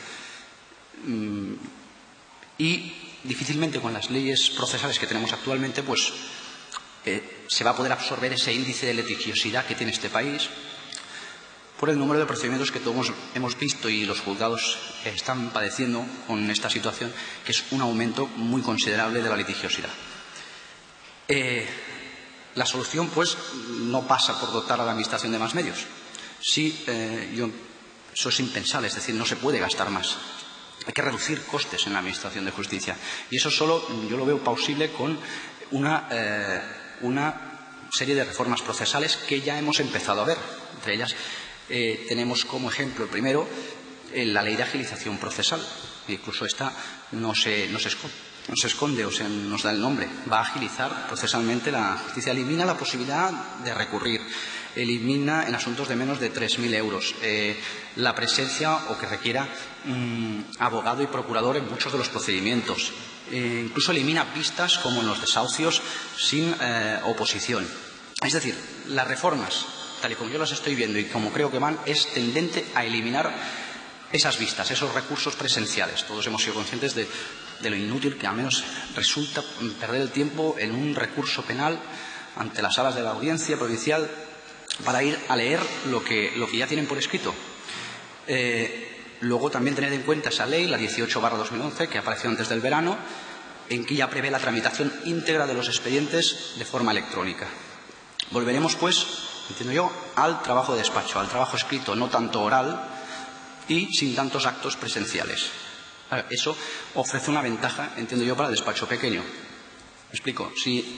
Y difícilmente con las leyes procesales que tenemos actualmente, pues eh, se va a poder absorber ese índice de litigiosidad que tiene este país, por el número de procedimientos que todos hemos visto y los juzgados están padeciendo con esta situación, que es un aumento muy considerable de la litigiosidad. Eh, la solución, pues, no pasa por dotar a la Administración de más medios. Sí, eh, yo, eso es impensable, es decir, no se puede gastar más. Hay que reducir costes en la Administración de Justicia. Y eso solo yo lo veo plausible con una, eh, una serie de reformas procesales que ya hemos empezado a ver. Entre ellas, Eh, tenemos como ejemplo, primero, eh, la ley de agilización procesal. Incluso esta no se, no se no se esconde o se nos da el nombre. Va a agilizar procesalmente la justicia, elimina la posibilidad de recurrir, elimina en asuntos de menos de tres mil euros eh, la presencia o que requiera mmm, abogado y procurador en muchos de los procedimientos. Eh, incluso elimina vistas como en los desahucios sin eh, oposición. Es decir, las reformas, tal y como yo las estoy viendo y como creo que van, es tendente a eliminar esas vistas, esos recursos presenciales. Todos hemos sido conscientes de, de lo inútil que al menos resulta perder el tiempo en un recurso penal ante las salas de la audiencia provincial para ir a leer lo que, lo que ya tienen por escrito. Eh, luego también tener en cuenta esa ley, la dieciocho barra dos mil once, que apareció antes del verano, en que ya prevé la tramitación íntegra de los expedientes de forma electrónica. Volveremos, pues, entiendo yo, al trabajo de despacho, al trabajo escrito, no tanto oral y sin tantos actos presenciales. Eso ofrece una ventaja, entiendo yo, para el despacho pequeño. Me explico. Si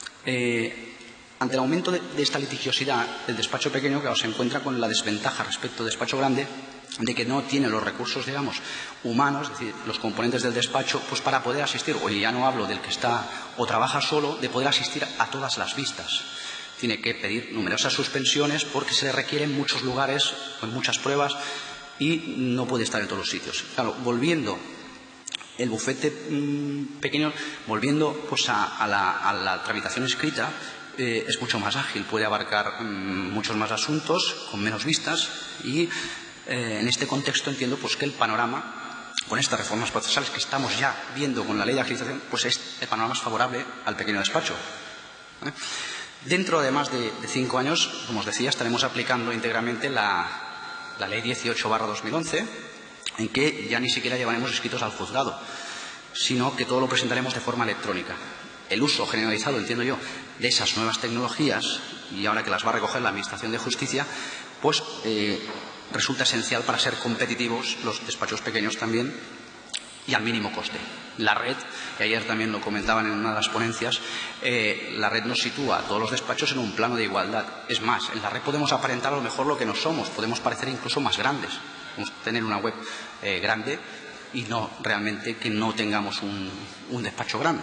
eh, ante el aumento de, de esta litigiosidad, el despacho pequeño, claro, se encuentra con la desventaja respecto al despacho grande de que no tiene los recursos, digamos, humanos, es decir, los componentes del despacho, pues para poder asistir, o ya no hablo del que está o trabaja solo, de poder asistir a todas las vistas. Tiene que pedir numerosas suspensiones porque se le requieren muchos lugares, con muchas pruebas, y no puede estar en todos los sitios. Claro, volviendo el bufete mmm, pequeño, volviendo pues a, a, la, a la tramitación escrita, eh, es mucho más ágil, puede abarcar mmm, muchos más asuntos con menos vistas y eh, en este contexto entiendo pues que el panorama con estas reformas procesales que estamos ya viendo con la ley de agilización, pues es el panorama más favorable al pequeño despacho. ¿Eh? Dentro de más de, de cinco años, como os decía, estaremos aplicando íntegramente la, la ley dieciocho barra dos mil once, en que ya ni siquiera llevaremos escritos al juzgado, sino que todo lo presentaremos de forma electrónica. El uso generalizado, entiendo yo, de esas nuevas tecnologías, y ahora que las va a recoger la Administración de Justicia, pues eh, resulta esencial para ser competitivos los despachos pequeños también y al mínimo coste. La red, que ayer también lo comentaban en una de las ponencias, eh, la red nos sitúa a todos los despachos en un plano de igualdad. Es más, en la red podemos aparentar a lo mejor lo que no somos, podemos parecer incluso más grandes. Podemos tener una web eh, grande y no realmente que no tengamos un, un despacho grande.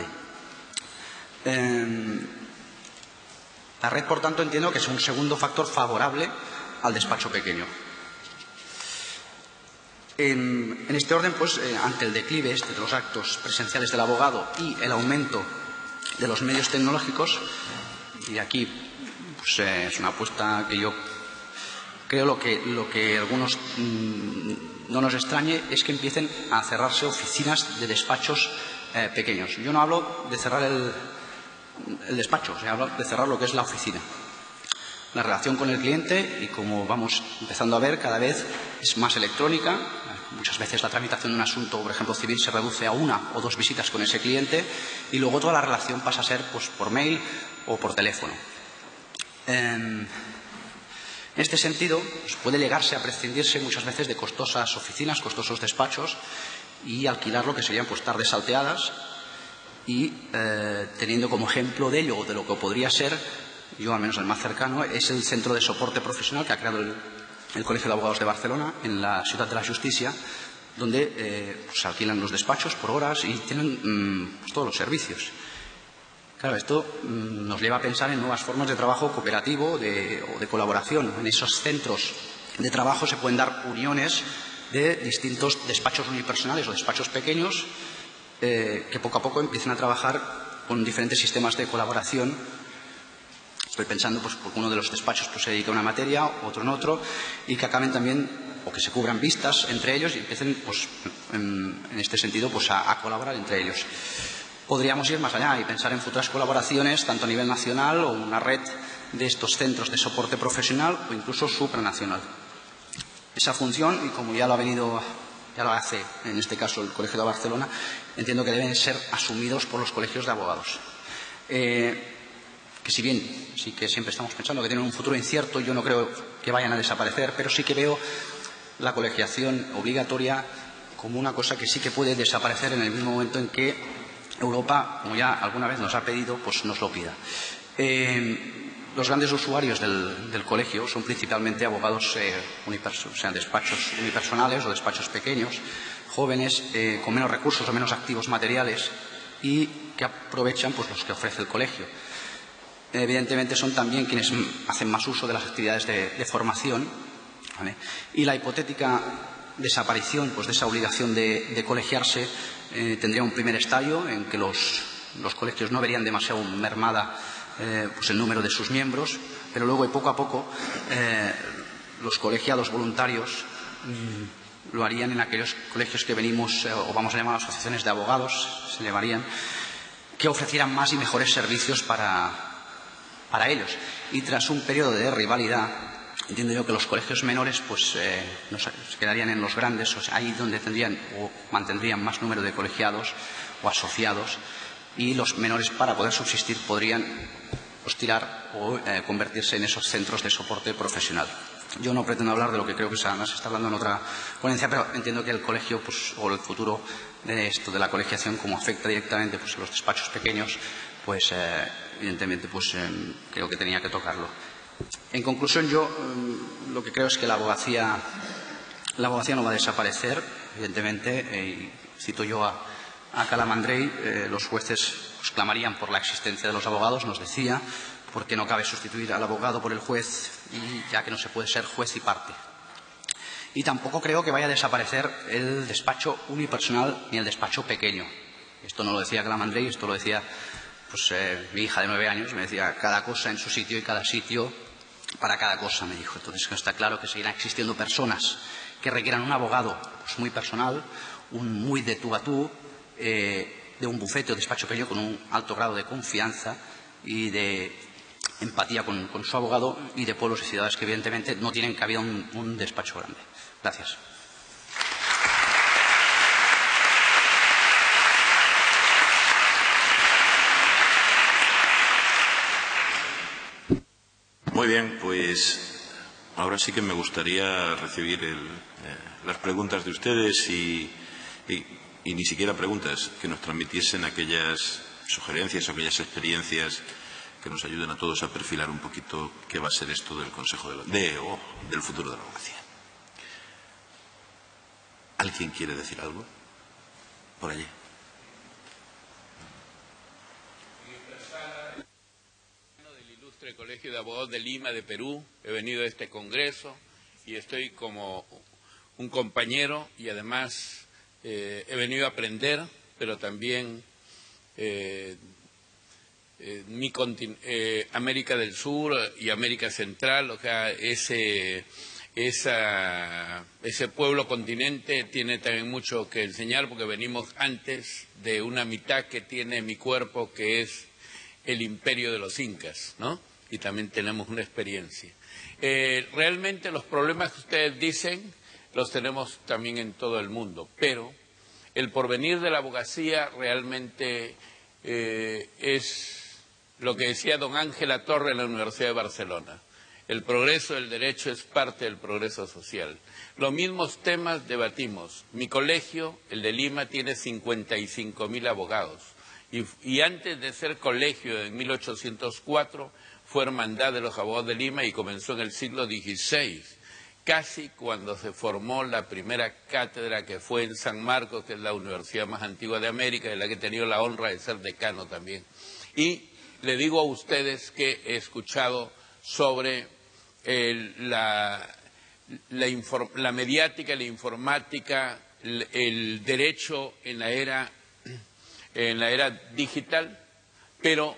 Eh, la red, por tanto, entiendo que es un segundo factor favorable al despacho pequeño. En, en este orden, pues, eh, ante el declive este de los actos presenciales del abogado y el aumento de los medios tecnológicos, y aquí pues, eh, es una apuesta que yo creo lo que, lo que algunos mmm, no nos extrañe es que empiecen a cerrarse oficinas de despachos eh, pequeños. Yo no hablo de cerrar el, el despacho, o sea, hablo de cerrar lo que es la oficina. La relación con el cliente, y como vamos empezando a ver, cada vez es más electrónica. Muchas veces la tramitación de un asunto, por ejemplo, civil, se reduce a una o dos visitas con ese cliente y luego toda la relación pasa a ser pues, por mail o por teléfono. En este sentido, pues, puede llegarse a prescindirse muchas veces de costosas oficinas, costosos despachos y alquilar lo que serían pues, tardes salteadas y eh, teniendo como ejemplo de ello o de lo que podría ser, yo al menos el más cercano, es el centro de soporte profesional que ha creado el, el Colegio de Abogados de Barcelona en la Ciutat de la Justícia, donde eh, pues, alquilan los despachos por horas y tienen mmm, pues, todos los servicios. Claro, esto mmm, nos lleva a pensar en nuevas formas de trabajo cooperativo de, o de colaboración. En esos centros de trabajo se pueden dar uniones de distintos despachos unipersonales o despachos pequeños eh, que poco a poco empiecen a trabajar con diferentes sistemas de colaboración. Estoy pensando, pues, porque uno de los despachos pues, se dedica a una materia, otro en otro, y que acaben también, o que se cubran vistas entre ellos y empiecen, pues, en, en este sentido, pues, a, a colaborar entre ellos. Podríamos ir más allá y pensar en futuras colaboraciones, tanto a nivel nacional o una red de estos centros de soporte profesional o incluso supranacional. Esa función, y como ya lo ha venido, ya lo hace en este caso el Colegio de Barcelona, entiendo que deben ser asumidos por los colegios de abogados. Eh, que si bien sí que siempre estamos pensando que tienen un futuro incierto, yo no creo que vayan a desaparecer, pero sí que veo la colegiación obligatoria como una cosa que sí que puede desaparecer en el mismo momento en que Europa, como ya alguna vez nos ha pedido, pues nos lo pida. Eh, los grandes usuarios del, del colegio son principalmente abogados, eh, o sea, despachos unipersonales o despachos pequeños, jóvenes, eh, con menos recursos o menos activos materiales, y que aprovechan pues, los que ofrece el colegio. Evidentemente son también quienes hacen más uso de las actividades de, de formación, ¿vale? Y la hipotética desaparición pues, de esa obligación de, de colegiarse eh, tendría un primer estadio en que los, los colegios no verían demasiado mermada eh, pues el número de sus miembros, pero luego y poco a poco eh, los colegiados voluntarios mmm, lo harían en aquellos colegios que venimos eh, o vamos a llamar asociaciones de abogados, se llamarían, que ofrecieran más y mejores servicios para para ellos. Y tras un periodo de rivalidad, entiendo yo que los colegios menores pues eh, no se quedarían en los grandes, o sea, ahí donde tendrían o mantendrían más número de colegiados o asociados, y los menores, para poder subsistir, podrían pues, tirar o eh, convertirse en esos centros de soporte profesional. Yo no pretendo hablar de lo que creo que se está hablando en otra ponencia, pero entiendo que el colegio pues, o el futuro de esto de la colegiación, como afecta directamente pues, a los despachos pequeños, pues eh, evidentemente pues, eh, creo que tenía que tocarlo. En conclusión, yo eh, lo que creo es que la abogacía, la abogacía no va a desaparecer, evidentemente, eh, y cito yo a, a Calamandrei, eh, los jueces pues, clamarían por la existencia de los abogados, nos decía, porque no cabe sustituir al abogado por el juez, y ya que no se puede ser juez y parte. Y tampoco creo que vaya a desaparecer el despacho unipersonal ni el despacho pequeño. Esto no lo decía Calamandrei, esto lo decía pues, eh, mi hija de nueve años, me decía cada cosa en su sitio y cada sitio para cada cosa, me dijo. Entonces está claro que seguirán existiendo personas que requieran un abogado pues, muy personal, un muy de tú a tú, eh, de un bufete o despacho pequeño con un alto grado de confianza y de empatía con, con su abogado, y de pueblos y ciudades que evidentemente no tienen cabida un, un despacho grande. Gracias. Muy bien, pues ahora sí que me gustaría recibir el, eh, las preguntas de ustedes y, y, y ni siquiera preguntas, que nos transmitiesen aquellas sugerencias o aquellas experiencias que nos ayuden a todos a perfilar un poquito qué va a ser esto del Consejo de, la, de o del futuro de la abogacía. ¿Alguien quiere decir algo? Por allí. Del Ilustre Colegio de Abogados de Lima, de Perú, he venido a este congreso y estoy como un compañero y además eh, he venido a aprender, pero también eh, eh, mi eh, América del Sur y América Central, o sea, ese, esa, ese pueblo continente tiene también mucho que enseñar, porque venimos antes de una mitad que tiene mi cuerpo, que es el imperio de los incas, ¿no? Y también tenemos una experiencia. Eh, realmente los problemas que ustedes dicen los tenemos también en todo el mundo, pero el porvenir de la abogacía realmente eh, es lo que decía don Ángel Atorre en la Universidad de Barcelona. El progreso del derecho es parte del progreso social. Los mismos temas debatimos. Mi colegio, el de Lima, tiene cincuenta y cinco mil abogados. Y, y antes de ser colegio, en mil ochocientos cuatro, fue Hermandad de los Abogados de Lima y comenzó en el siglo dieciséis, casi cuando se formó la primera cátedra, que fue en San Marcos, que es la universidad más antigua de América, de la que he tenido la honra de ser decano también. Y le digo a ustedes que he escuchado sobre el, la, la, inform, la mediática, la informática, el, el derecho en la era en la era digital, pero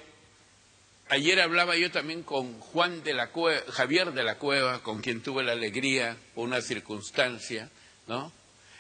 ayer hablaba yo también con Juan de la Cueva, Javier de la Cueva, con quien tuve la alegría, por una circunstancia, ¿no?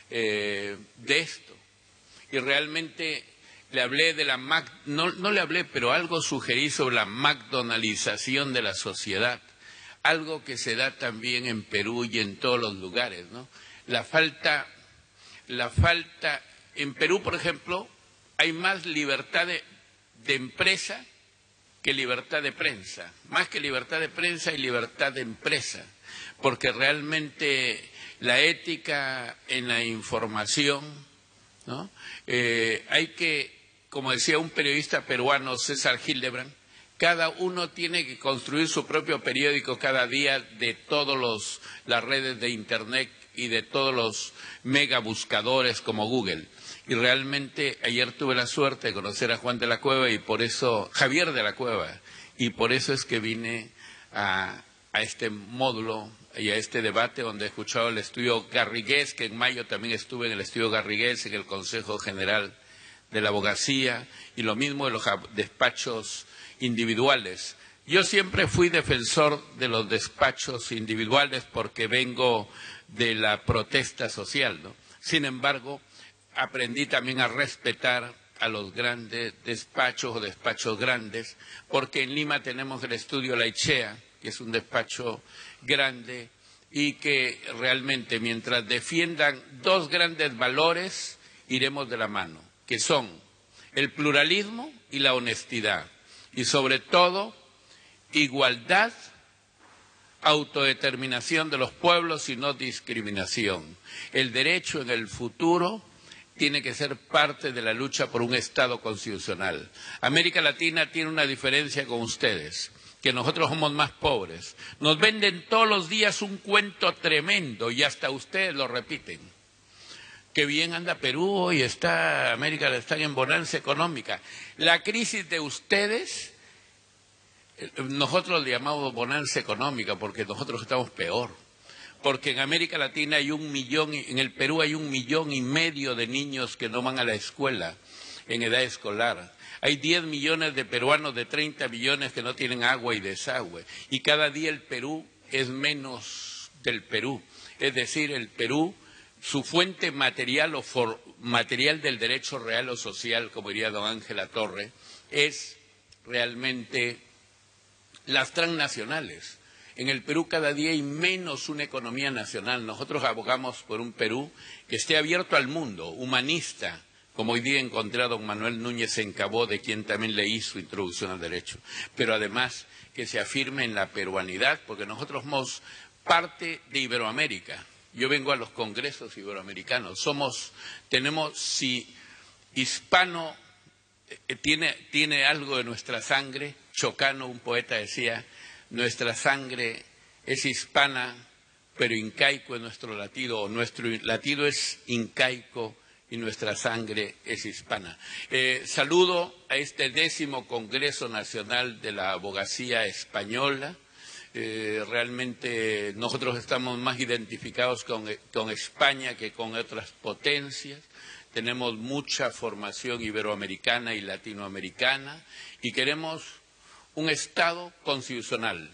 Eh, de esto. Y realmente le hablé de la, Mac, no, no le hablé, pero algo sugerí sobre la McDonaldización de la sociedad, algo que se da también en Perú y en todos los lugares, ¿no? La falta, la falta, en Perú, por ejemplo, hay más libertad de, de empresa que libertad de prensa. Más que libertad de prensa hay libertad de empresa, porque realmente la ética en la información, ¿no? Eh, hay que, como decía un periodista peruano, César Hildebrand, cada uno tiene que construir su propio periódico cada día de todas las redes de Internet y de todos los mega buscadores como Google. Y realmente ayer tuve la suerte de conocer a Juan de la Cueva y por eso, Javier de la Cueva, y por eso es que vine a, a este módulo y a este debate donde he escuchado el estudio Garrigues, que en mayo también estuve en el estudio Garrigues, en el Consejo General de la Abogacía, y lo mismo de los despachos individuales. Yo siempre fui defensor de los despachos individuales porque vengo de la protesta social, ¿no? Sin embargo, aprendí también a respetar a los grandes despachos o despachos grandes, porque en Lima tenemos el estudio Laichea, que es un despacho grande y que realmente mientras defiendan dos grandes valores, iremos de la mano, que son el pluralismo y la honestidad, y sobre todo igualdad, autodeterminación de los pueblos y no discriminación. El derecho en el futuro tiene que ser parte de la lucha por un Estado constitucional. América Latina tiene una diferencia con ustedes, que nosotros somos más pobres. Nos venden todos los días un cuento tremendo y hasta ustedes lo repiten. Qué bien anda Perú hoy, está América está en bonanza económica. La crisis de ustedes, nosotros le llamamos bonanza económica porque nosotros estamos peor. Porque en América Latina hay un millón, en el Perú hay un millón y medio de niños que no van a la escuela en edad escolar. Hay diez millones de peruanos de treinta millones que no tienen agua y desagüe. Y cada día el Perú es menos del Perú. Es decir, el Perú, su fuente material o for, material del derecho real o social, como diría don Ángel Latorre, es realmente las transnacionales. En el Perú cada día hay menos una economía nacional. Nosotros abogamos por un Perú que esté abierto al mundo, humanista, como hoy día encontré a don Manuel Núñez en Cabo, de quien también leí su introducción al derecho. Pero además que se afirme en la peruanidad, porque nosotros somos parte de Iberoamérica. Yo vengo a los congresos iberoamericanos. Somos, tenemos, si hispano eh, tiene, tiene algo de nuestra sangre, Chocano, un poeta, decía, nuestra sangre es hispana, pero incaico es nuestro latido, o nuestro latido es incaico y nuestra sangre es hispana. Eh, saludo a este décimo Congreso Nacional de la Abogacía Española. Eh, realmente nosotros estamos más identificados con, con España que con otras potencias. Tenemos mucha formación iberoamericana y latinoamericana y queremos un Estado constitucional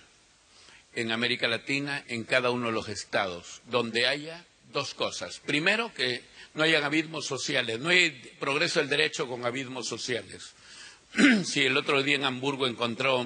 en América Latina, en cada uno de los estados, donde haya dos cosas. Primero, que no haya abismos sociales, no hay progreso del derecho con abismos sociales. Si el otro día en Hamburgo encontró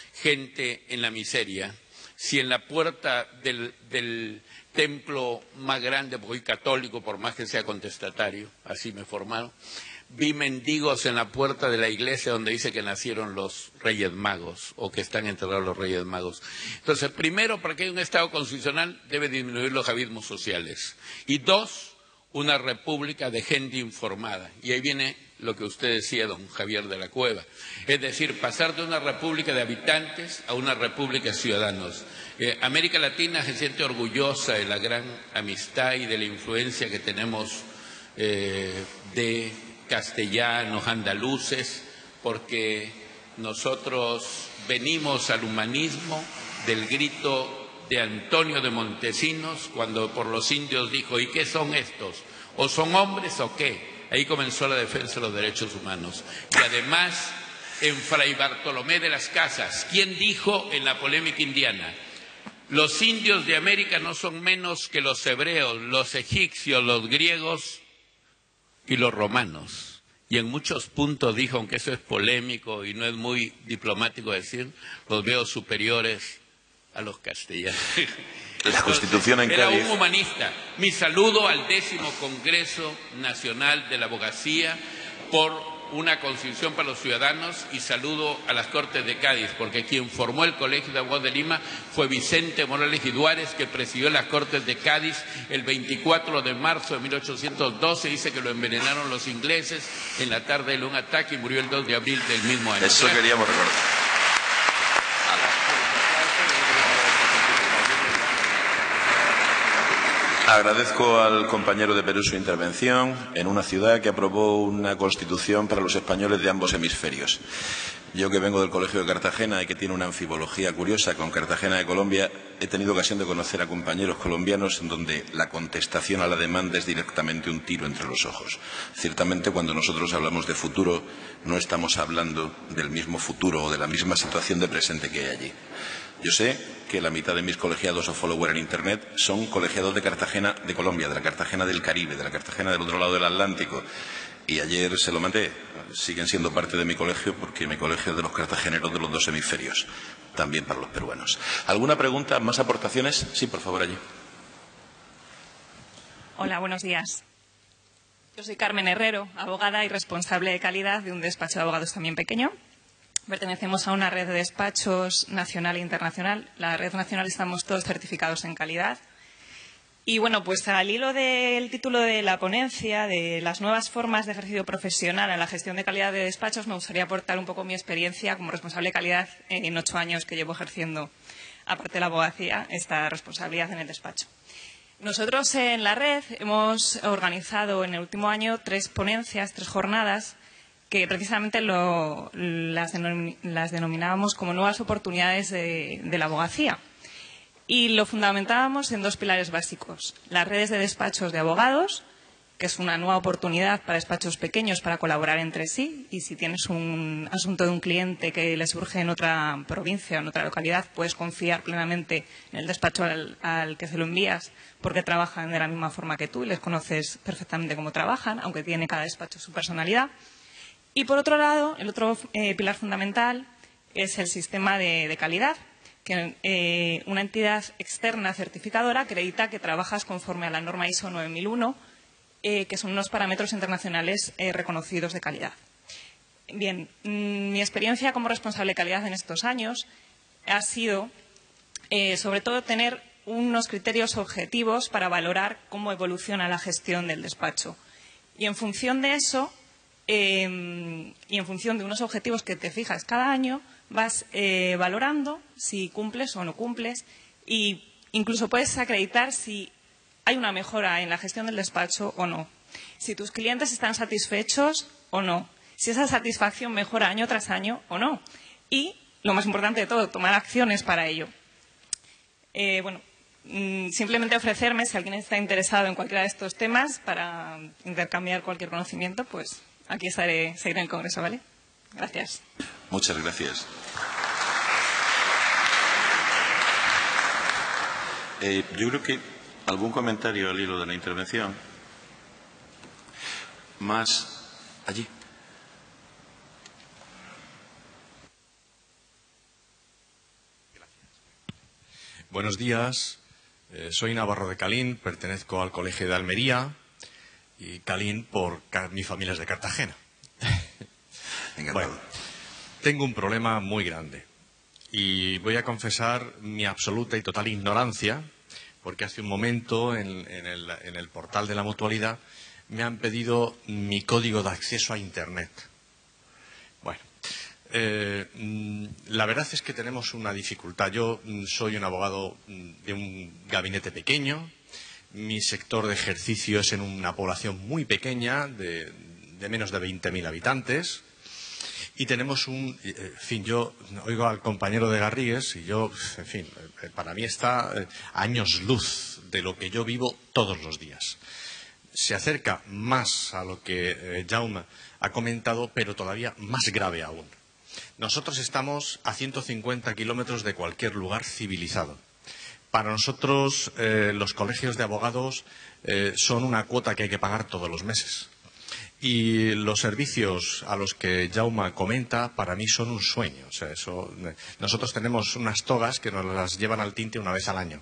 gente en la miseria, si en la puerta del, del templo más grande, porque soy católico, por más que sea contestatario, así me formaron, vi mendigos en la puerta de la iglesia donde dice que nacieron los Reyes Magos o que están enterrados los Reyes Magos. Entonces, primero, para que haya un Estado constitucional, debe disminuir los abismos sociales. Y dos, una república de gente informada. Y ahí viene lo que usted decía, don Javier de la Cueva. Es decir, pasar de una república de habitantes a una república de ciudadanos. Eh, América Latina se siente orgullosa de la gran amistad y de la influencia que tenemos eh, de castellanos, andaluces, porque nosotros venimos al humanismo del grito de Antonio de Montesinos, cuando por los indios dijo, ¿y qué son estos? ¿O son hombres o qué? Ahí comenzó la defensa de los derechos humanos. Y además, en Fray Bartolomé de las Casas, ¿quién dijo en la polémica indiana? Los indios de América no son menos que los hebreos, los egipcios, los griegos y los romanos. Y en muchos puntos dijo, aunque eso es polémico y no es muy diplomático decir, los veo superiores a los castellanos. La Constitución en Era Cádiz. un humanista. Mi saludo al décimo Congreso Nacional de la Abogacía por una Constitución para los ciudadanos y saludo a las Cortes de Cádiz, porque quien formó el Colegio de Abogados de Lima fue Vicente Morales y Duárez, que presidió las Cortes de Cádiz el veinticuatro de marzo de mil ochocientos doce. Dice que lo envenenaron los ingleses en la tarde de un ataque y murió el dos de abril del mismo año. Eso queríamos recordar. Agradezco al compañero de Perú su intervención en una ciudad que aprobó una constitución para los españoles de ambos hemisferios. Yo, que vengo del Colegio de Cartagena y que tiene una anfibología curiosa con Cartagena de Colombia, he tenido ocasión de conocer a compañeros colombianos en donde la contestación a la demanda es directamente un tiro entre los ojos. Ciertamente, cuando nosotros hablamos de futuro, no estamos hablando del mismo futuro o de la misma situación de presente que hay allí. Yo sé que la mitad de mis colegiados o followers en Internet son colegiados de Cartagena de Colombia, de la Cartagena del Caribe, de la Cartagena del otro lado del Atlántico. Y ayer se lo mandé. Siguen siendo parte de mi colegio porque mi colegio es de los cartageneros de los dos hemisferios, también para los peruanos. ¿Alguna pregunta, más aportaciones? Sí, por favor, allí. Hola, buenos días. Yo soy Carmen Herrero, abogada y responsable de calidad de un despacho de abogados también pequeño. Pertenecemos a una red de despachos nacional e internacional. La red nacional estamos todos certificados en calidad. Y bueno, pues al hilo del título de la ponencia, de las nuevas formas de ejercicio profesional en la gestión de calidad de despachos, me gustaría aportar un poco mi experiencia como responsable de calidad en ocho años que llevo ejerciendo, aparte de la abogacía, esta responsabilidad en el despacho. Nosotros en la red hemos organizado en el último año tres ponencias, tres jornadas, que precisamente lo, las, denom las denominábamos como nuevas oportunidades de, de la abogacía. Y lo fundamentábamos en dos pilares básicos. Las redes de despachos de abogados, que es una nueva oportunidad para despachos pequeños para colaborar entre sí. Y si tienes un asunto de un cliente que le surge en otra provincia o en otra localidad, puedes confiar plenamente en el despacho al, al que se lo envías, porque trabajan de la misma forma que tú y les conoces perfectamente cómo trabajan, aunque tiene cada despacho su personalidad. Y por otro lado, el otro eh, pilar fundamental es el sistema de, de calidad, que eh, una entidad externa certificadora acredita que trabajas conforme a la norma I S O nueve mil uno, eh, que son unos parámetros internacionales eh, reconocidos de calidad. Bien, mmm, mi experiencia como responsable de calidad en estos años ha sido, eh, sobre todo, tener unos criterios objetivos para valorar cómo evoluciona la gestión del despacho. Y en función de eso, eh, y en función de unos objetivos que te fijas cada año, vas eh, valorando si cumples o no cumples e incluso puedes acreditar si hay una mejora en la gestión del despacho o no, si tus clientes están satisfechos o no, si esa satisfacción mejora año tras año o no y, lo más importante de todo, tomar acciones para ello. Eh, bueno, mmm, simplemente ofrecerme, si alguien está interesado en cualquiera de estos temas, para intercambiar cualquier conocimiento, pues aquí estaré, seguiré en el Congreso, ¿vale? Gracias. Muchas gracias. Eh, yo creo que algún comentario al hilo de la intervención. Más allí. Buenos días. Eh, soy Navarro de Calín, pertenezco al Colegio de Almería y Calín por mi familia es de Cartagena. Bueno, tengo un problema muy grande y voy a confesar mi absoluta y total ignorancia porque hace un momento en, en, el, en el portal de la mutualidad me han pedido mi código de acceso a Internet. Bueno, eh, la verdad es que tenemos una dificultad. Yo soy un abogado de un gabinete pequeño, mi sector de ejercicio es en una población muy pequeña de, de menos de veinte mil habitantes. Y tenemos un, en fin, yo oigo al compañero de Garrigues y yo, en fin, para mí está a años luz de lo que yo vivo todos los días. Se acerca más a lo que eh, Jaume ha comentado, pero todavía más grave aún. Nosotros estamos a ciento cincuenta kilómetros de cualquier lugar civilizado. Para nosotros, eh, los colegios de abogados eh, son una cuota que hay que pagar todos los meses. Y los servicios a los que Jaume comenta, para mí son un sueño. O sea, eso, nosotros tenemos unas togas que nos las llevan al tinte una vez al año.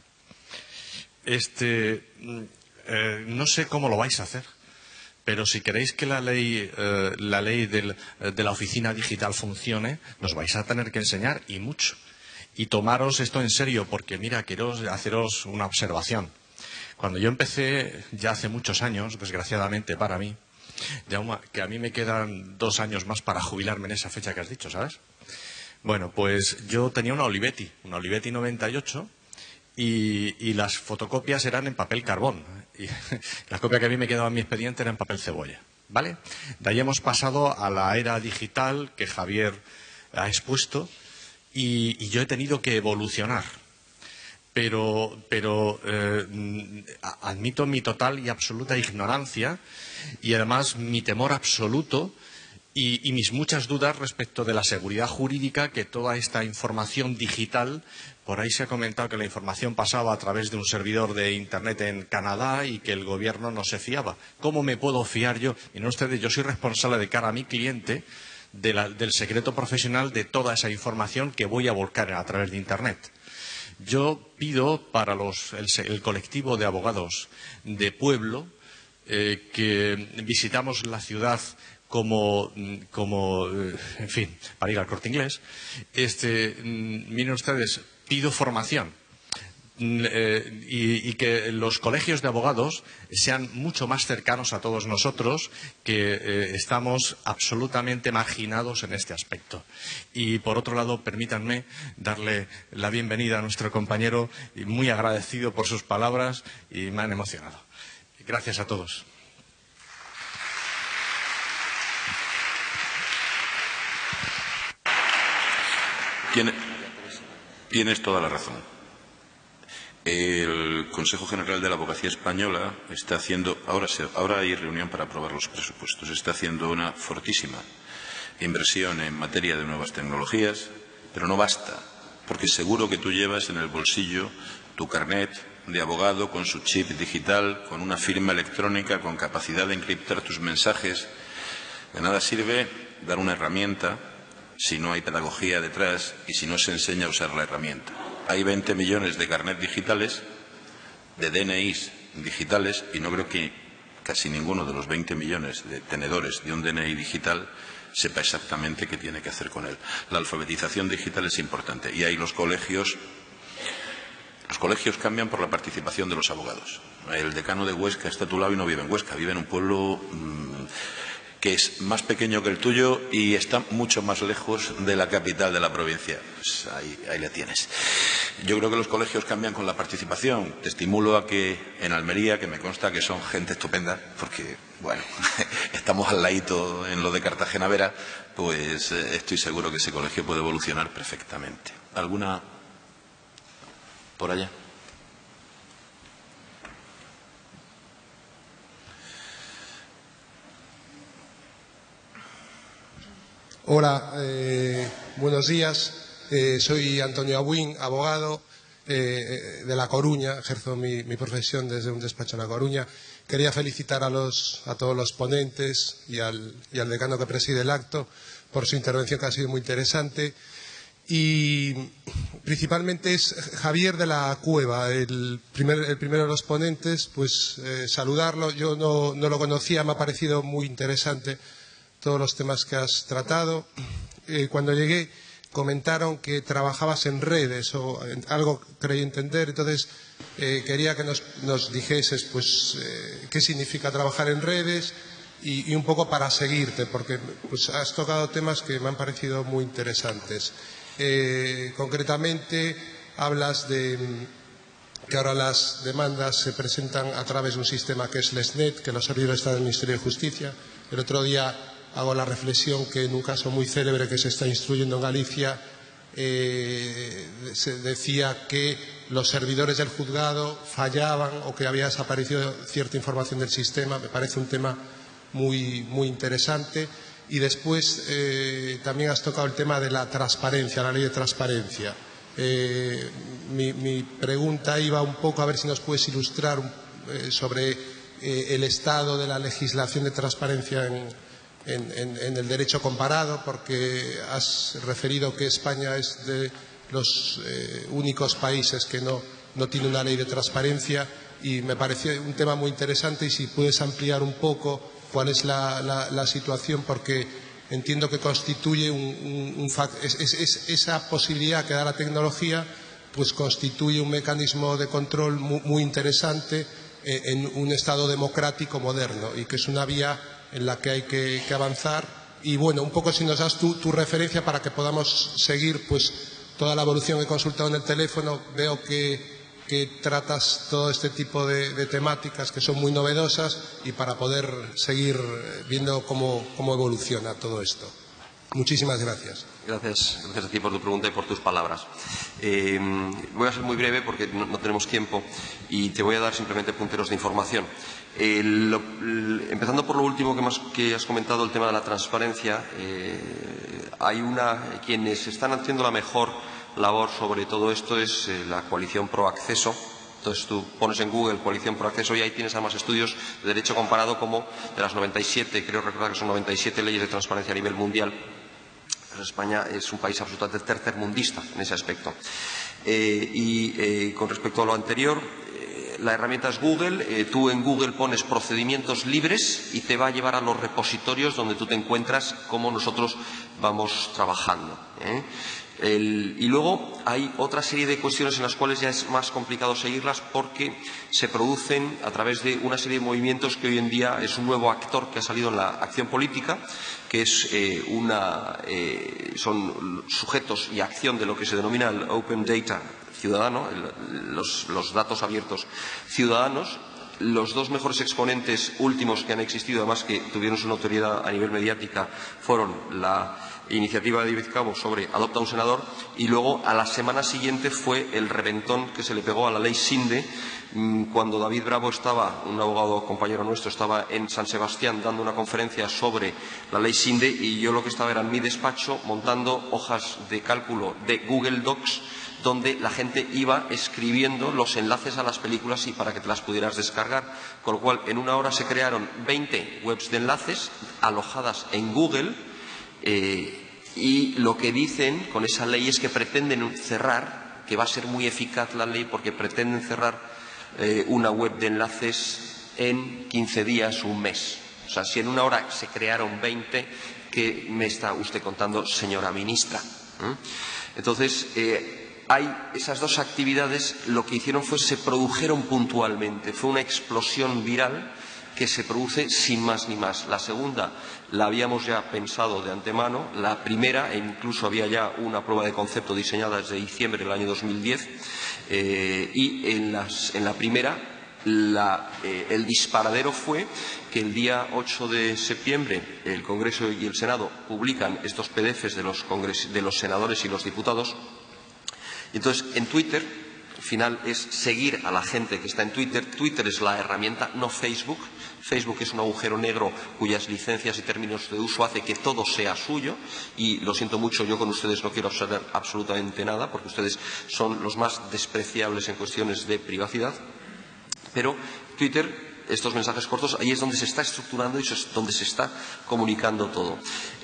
Este, eh, no sé cómo lo vais a hacer, pero si queréis que la ley, eh, la ley del, de la oficina digital funcione, nos vais a tener que enseñar, y mucho. Y tomaros esto en serio, porque mira, quiero haceros una observación. Cuando yo empecé, ya hace muchos años, desgraciadamente para mí, Jaume, que a mí me quedan dos años más para jubilarme en esa fecha que has dicho, ¿sabes? Bueno, pues yo tenía una Olivetti, una Olivetti noventa y ocho, y, y las fotocopias eran en papel carbón. y la copia que a mí me quedaba en mi expediente era en papel cebolla, ¿vale? De ahí hemos pasado a la era digital que Javier ha expuesto y, y yo he tenido que evolucionar. Pero, pero eh, admito mi total y absoluta ignorancia y además mi temor absoluto y, y mis muchas dudas respecto de la seguridad jurídica que toda esta información digital, por ahí se ha comentado que la información pasaba a través de un servidor de Internet en Canadá y que el gobierno no se fiaba. ¿Cómo me puedo fiar yo? Miren ustedes, yo soy responsable de cara a mi cliente de la, del secreto profesional de toda esa información que voy a volcar a través de Internet. Yo pido para los, el, el colectivo de abogados de pueblo eh, que visitamos la ciudad como, como eh, en fin, para ir al Corte Inglés, este, miren ustedes, pido formación. Eh, y, y que los colegios de abogados sean mucho más cercanos a todos nosotros, que eh, estamos absolutamente marginados en este aspecto. Y, por otro lado, permítanme darle la bienvenida a nuestro compañero, y muy agradecido por sus palabras y me han emocionado. Gracias a todos. Tiene, tienes toda la razón. El Consejo General de la Abogacía Española está haciendo, ahora, se, ahora hay reunión para aprobar los presupuestos, está haciendo una fortísima inversión en materia de nuevas tecnologías, pero no basta, porque seguro que tú llevas en el bolsillo tu carnet de abogado con su chip digital, con una firma electrónica, con capacidad de encriptar tus mensajes. De nada sirve dar una herramienta si no hay pedagogía detrás y si no se enseña a usar la herramienta. Hay veinte millones de carnet digitales, de D N Is digitales, y no creo que casi ninguno de los veinte millones de tenedores de un D N I digital sepa exactamente qué tiene que hacer con él. La alfabetización digital es importante y ahí los colegios, los colegios cambian por la participación de los abogados. El decano de Huesca está a tu lado y no vive en Huesca, vive en un pueblo mmm, que es más pequeño que el tuyo y está mucho más lejos de la capital de la provincia. Pues ahí, ahí la tienes. Yo creo que los colegios cambian con la participación. Te estimulo a que en Almería, que me consta que son gente estupenda, porque, bueno, estamos al ladito en lo de Cartagena Vera, pues eh, estoy seguro que ese colegio puede evolucionar perfectamente. ¿Alguna por allá? Hola, eh, buenos días. Eh, soy Antonio Abuín, abogado eh, de La Coruña. Ejerzo mi, mi profesión desde un despacho en La Coruña. Quería felicitar a, los, a todos los ponentes y al, y al decano que preside el acto por su intervención, que ha sido muy interesante. Y principalmente es Javier de la Cueva, el, primer, el primero de los ponentes. Pues eh, saludarlo. Yo no, no lo conocía, me ha parecido muy interesante todos los temas que has tratado. Eh, cuando llegué comentaron que trabajabas en redes o en algo creí entender, entonces eh, quería que nos, nos dijeses pues, eh, qué significa trabajar en redes y, y un poco para seguirte, porque pues, has tocado temas que me han parecido muy interesantes. Eh, concretamente hablas de que ahora las demandas se presentan a través de un sistema que es LESNET, que los servidores están en el Ministerio de Justicia. El otro día hago la reflexión que en un caso muy célebre que se está instruyendo en Galicia eh, se decía que los servidores del juzgado fallaban o que había desaparecido cierta información del sistema. Me parece un tema muy, muy interesante. Y después eh, también has tocado el tema de la transparencia, la ley de transparencia. Eh, mi, mi pregunta iba un poco a ver si nos puedes ilustrar eh, sobre eh, el estado de la legislación de transparencia en En, en, en el derecho comparado, porque has referido que España es de los eh, únicos países que no, no tiene una ley de transparencia, y me pareció un tema muy interesante. Y si puedes ampliar un poco cuál es la, la, la situación, porque entiendo que constituye un, un, un es, es, es esa posibilidad que da la tecnología, pues constituye un mecanismo de control muy, muy interesante en, en un Estado democrático moderno, y que es una vía en la que hay que, que avanzar. Y bueno, un poco si nos das tu, tu referencia para que podamos seguir pues toda la evolución. He consultado en el teléfono, veo que, que tratas todo este tipo de, de temáticas que son muy novedosas y para poder seguir viendo cómo, cómo evoluciona todo esto. Muchísimas gracias. Gracias, gracias a ti por tu pregunta y por tus palabras. Eh, voy a ser muy breve porque no, no tenemos tiempo y te voy a dar simplemente punteros de información. Eh, lo, empezando por lo último que, más, que has comentado, el tema de la transparencia, eh, hay una, quienes están haciendo la mejor labor sobre todo esto es eh, la coalición Pro Acceso. Entonces tú pones en Google coalición Pro Acceso y ahí tienes además estudios de derecho comparado como de las noventa y siete, creo recordar que son noventa y siete leyes de transparencia a nivel mundial. España es un país absolutamente tercermundista en ese aspecto. Eh, y eh, con respecto a lo anterior, eh, la herramienta es Google. Eh, tú en Google pones procedimientos libres y te va a llevar a los repositorios donde tú te encuentras cómo nosotros vamos trabajando, ¿eh? El, y luego hay otra serie de cuestiones en las cuales ya es más complicado seguirlas porque se producen a través de una serie de movimientos que hoy en día es un nuevo actor que ha salido en la acción política, que es eh, una, eh, son sujetos y acción de lo que se denomina el Open Data ciudadano, el, los, los datos abiertos ciudadanos. Los dos mejores exponentes últimos que han existido, además que tuvieron su notoriedad a nivel mediática, fueron la iniciativa de David Cabo sobre Adopta un senador y luego a la semana siguiente fue el reventón que se le pegó a la ley Sinde cuando David Bravo estaba, un abogado compañero nuestro, estaba en San Sebastián dando una conferencia sobre la ley Sinde y yo lo que estaba era en mi despacho montando hojas de cálculo de Google Docs donde la gente iba escribiendo los enlaces a las películas y para que te las pudieras descargar. Con lo cual, en una hora se crearon veinte webs de enlaces alojadas en Google eh, y lo que dicen con esa ley es que pretenden cerrar, que va a ser muy eficaz la ley porque pretenden cerrar eh, una web de enlaces en quince días o un mes. O sea, si en una hora se crearon veinte, ¿qué me está usted contando, señora ministra? ¿Mm? Entonces, eh, hay esas dos actividades, lo que hicieron fue se produjeron puntualmente, fue una explosión viral que se produce sin más ni más. La segunda la habíamos ya pensado de antemano, la primera, e incluso había ya una prueba de concepto diseñada desde diciembre del año dos mil diez, eh, y en, las, en la primera la, eh, el disparadero fue que el día ocho de septiembre el Congreso y el Senado publican estos P D Efes de los, de los senadores y los diputados. Entonces, en Twitter, al final es seguir a la gente que está en Twitter. Twitter es la herramienta, no Facebook. Facebook es un agujero negro cuyas licencias y términos de uso hace que todo sea suyo. Y lo siento mucho, yo con ustedes no quiero saber absolutamente nada, porque ustedes son los más despreciables en cuestiones de privacidad. Pero Twitter, estos mensajes cortos, ahí es donde se está estructurando y es donde se está comunicando todo.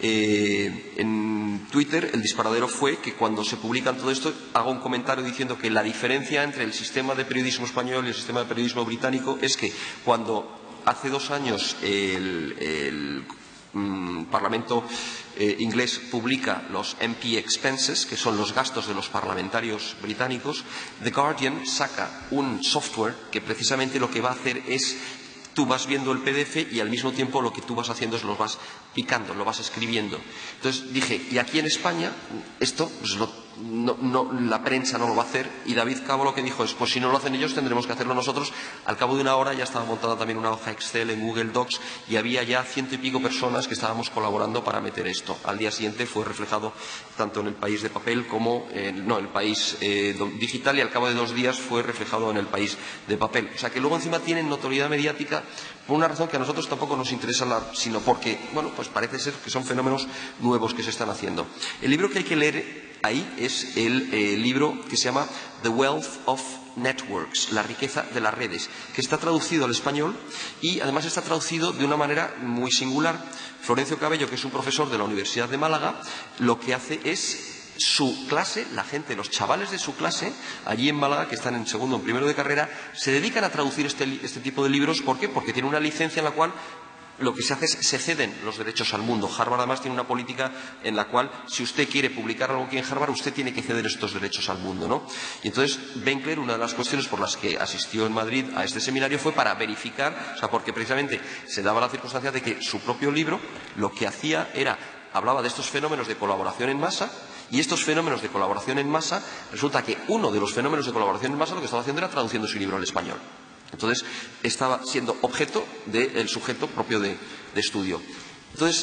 Eh, en Twitter el disparadero fue que cuando se publican todo esto hago un comentario diciendo que la diferencia entre el sistema de periodismo español y el sistema de periodismo británico es que cuando hace dos años el, el mm, Parlamento eh, inglés publica los M P expenses, que son los gastos de los parlamentarios británicos, The Guardian saca un software que precisamente lo que va a hacer es tú vas viendo el P D F y al mismo tiempo lo que tú vas haciendo es lo vas picando, lo vas escribiendo. Entonces dije, y aquí en España esto pues lo, no, no, la prensa no lo va a hacer, y David Cabo lo que dijo es, pues si no lo hacen ellos tendremos que hacerlo nosotros. Al cabo de una hora ya estaba montada también una hoja Excel en Google Docs y había ya ciento y pico personas que estábamos colaborando para meter esto. Al día siguiente fue reflejado tanto en el país de papel como en no, el país eh, digital, y al cabo de dos días fue reflejado en el país de papel. O sea que luego encima tienen notoriedad mediática por una razón que a nosotros tampoco nos interesa, la, sino porque, bueno, pues parece ser que son fenómenos nuevos que se están haciendo. El libro que hay que leer ahí es el eh, libro que se llama The Wealth of Networks, la riqueza de las redes, que está traducido al español y además está traducido de una manera muy singular. Florencio Cabello, que es un profesor de la Universidad de Málaga, lo que hace es su clase, la gente, los chavales de su clase, allí en Málaga, que están en segundo o en primero de carrera, se dedican a traducir este, este tipo de libros. ¿Por qué? Porque tiene una licencia en la cual lo que se hace es se ceden los derechos al mundo. Harvard además tiene una política en la cual si usted quiere publicar algo aquí en Harvard, usted tiene que ceder estos derechos al mundo, ¿no? Y entonces Benkler, una de las cuestiones por las que asistió en Madrid a este seminario fue para verificar, o sea, porque precisamente se daba la circunstancia de que su propio libro lo que hacía era, hablaba de estos fenómenos de colaboración en masa Y estos fenómenos de colaboración en masa, resulta que uno de los fenómenos de colaboración en masa lo que estaba haciendo era traduciendo su libro al español. Entonces, estaba siendo objeto del sujeto propio de, de estudio. Entonces,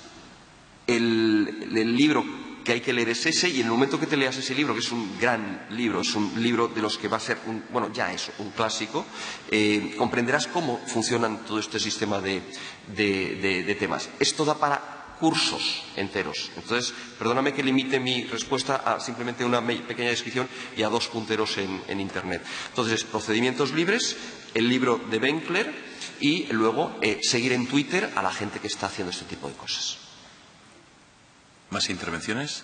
el, el libro que hay que leer es ese, y en el momento que te leas ese libro, que es un gran libro, es un libro de los que va a ser, un, bueno, ya es un clásico, eh, comprenderás cómo funcionan todo este sistema de, de, de, de temas. Esto da para cursos enteros. Entonces, perdóname que limite mi respuesta a simplemente una pequeña descripción y a dos punteros en, en Internet. Entonces, procedimientos libres, el libro de Benkler y luego eh, seguir en Twitter a la gente que está haciendo este tipo de cosas. ¿Más intervenciones?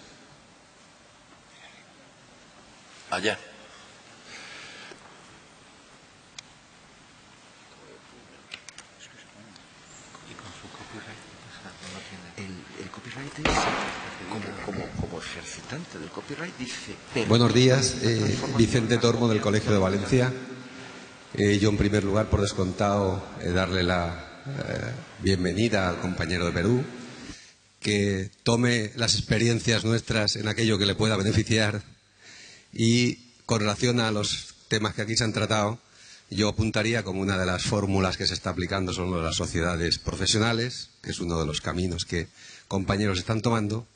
Allá. El, el copyright es como, como, como ejercitante del copyright, dice... Buenos días, eh, Vicente Tormo del Colegio de Valencia. Eh, yo, en primer lugar, por descontado, eh, darle la eh, bienvenida al compañero de Perú, que tome las experiencias nuestras en aquello que le pueda beneficiar, y con relación a los temas que aquí se han tratado, yo apuntaría como una de las fórmulas que se está aplicando son las sociedades profesionales, que es uno de los caminos que compañeros están tomando.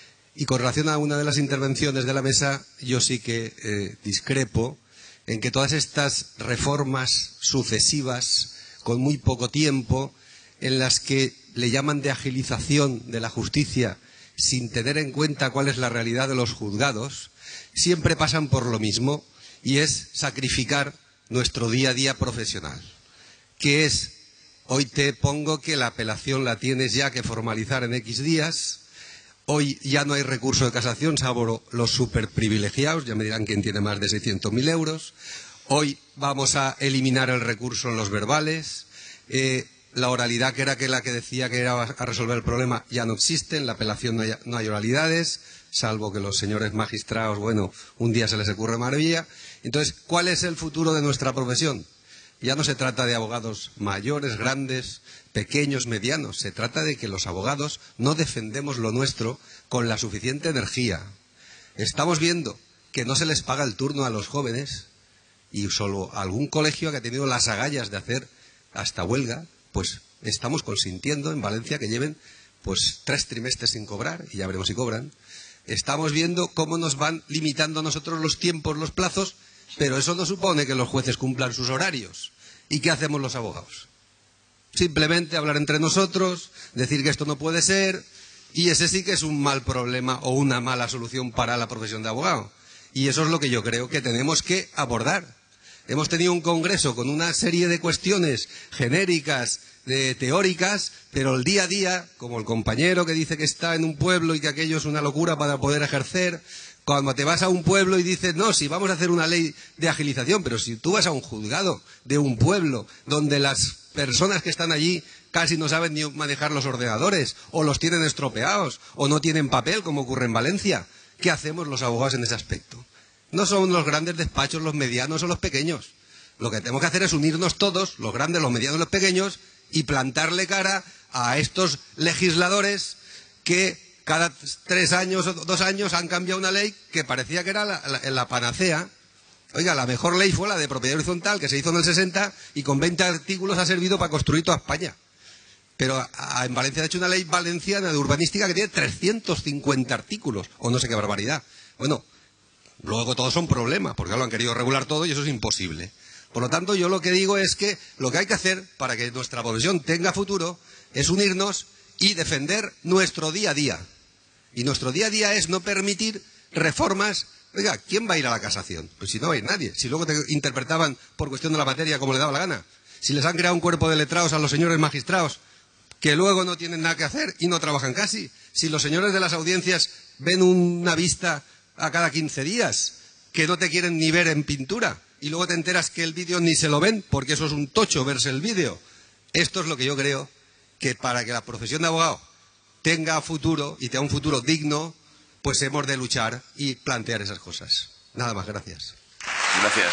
Y con relación a una de las intervenciones de la mesa, yo sí que eh, discrepo en que todas estas reformas sucesivas, con muy poco tiempo, en las que le llaman de agilización de la justicia sin tener en cuenta cuál es la realidad de los juzgados, siempre pasan por lo mismo, y es sacrificar nuestro día a día profesional, que es, hoy te pongo que la apelación la tienes ya que formalizar en X días, hoy ya no hay recurso de casación salvo los superprivilegiados, ya me dirán quién tiene más de seiscientos mil euros, hoy vamos a eliminar el recurso en los verbales, eh, la oralidad, que era que la que decía que era a resolver el problema, ya no existe, en la apelación no hay, no hay oralidades, salvo que los señores magistrados, bueno, un día se les ocurre maravilla. Entonces, ¿cuál es el futuro de nuestra profesión? Ya no se trata de abogados mayores, grandes, pequeños, medianos, se trata de que los abogados no defendemos lo nuestro con la suficiente energía. Estamos viendo que no se les paga el turno a los jóvenes, y solo algún colegio que ha tenido las agallas de hacer hasta huelga, pues estamos consintiendo en Valencia que lleven pues tres trimestres sin cobrar, y ya veremos si cobran. Estamos viendo cómo nos van limitando a nosotros los tiempos, los plazos, pero eso no supone que los jueces cumplan sus horarios. ¿Y qué hacemos los abogados? Simplemente hablar entre nosotros, decir que esto no puede ser, y ese sí que es un mal problema o una mala solución para la profesión de abogado. Y eso es lo que yo creo que tenemos que abordar. Hemos tenido un congreso con una serie de cuestiones genéricas, de teóricas, pero el día a día, como el compañero que dice que está en un pueblo y que aquello es una locura para poder ejercer, cuando te vas a un pueblo y dices, no, si vamos a hacer una ley de agilización, pero si tú vas a un juzgado de un pueblo donde las personas que están allí casi no saben ni manejar los ordenadores, o los tienen estropeados, o no tienen papel, como ocurre en Valencia, ¿qué hacemos los abogados en ese aspecto? No son los grandes despachos, los medianos o los pequeños. Lo que tenemos que hacer es unirnos todos, los grandes, los medianos y los pequeños, y plantarle cara a estos legisladores que cada tres años o dos años han cambiado una ley que parecía que era la, la, la panacea. Oiga, la mejor ley fue la de propiedad horizontal, que se hizo en el sesenta, y con veinte artículos ha servido para construir toda España. Pero a, a, en Valencia ha hecho una ley valenciana de urbanística que tiene trescientos cincuenta artículos, o no sé qué barbaridad. Bueno, luego todos son problemas, porque lo han querido regular todo y eso es imposible. Por lo tanto, yo lo que digo es que lo que hay que hacer para que nuestra profesión tenga futuro es unirnos y defender nuestro día a día. Y nuestro día a día es no permitir reformas. Oiga, ¿quién va a ir a la casación? Pues si no va a ir nadie. Si luego te interpretaban por cuestión de la materia como le daba la gana. Si les han creado un cuerpo de letrados a los señores magistrados que luego no tienen nada que hacer y no trabajan casi. Si los señores de las audiencias ven una vista a cada quince días que no te quieren ni ver en pintura, y luego te enteras que el vídeo ni se lo ven, porque eso es un tocho verse el vídeo. Esto es lo que yo creo que para que la profesión de abogado tenga futuro y tenga un futuro digno, pues hemos de luchar y plantear esas cosas. Nada más, gracias. Gracias.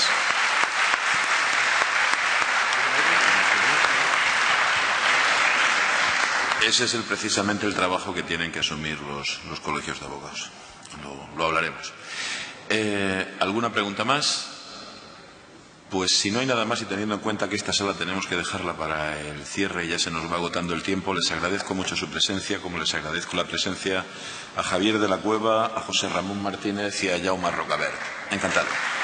Ese es el, precisamente el trabajo que tienen que asumir los, los colegios de abogados. lo, lo hablaremos. Eh, ¿Alguna pregunta más? Pues si no hay nada más y teniendo en cuenta que esta sala tenemos que dejarla para el cierre y ya se nos va agotando el tiempo, les agradezco mucho su presencia, como les agradezco la presencia a Javier de la Cueva, a José Ramón Martínez y a Jaume Rocabert. Encantado.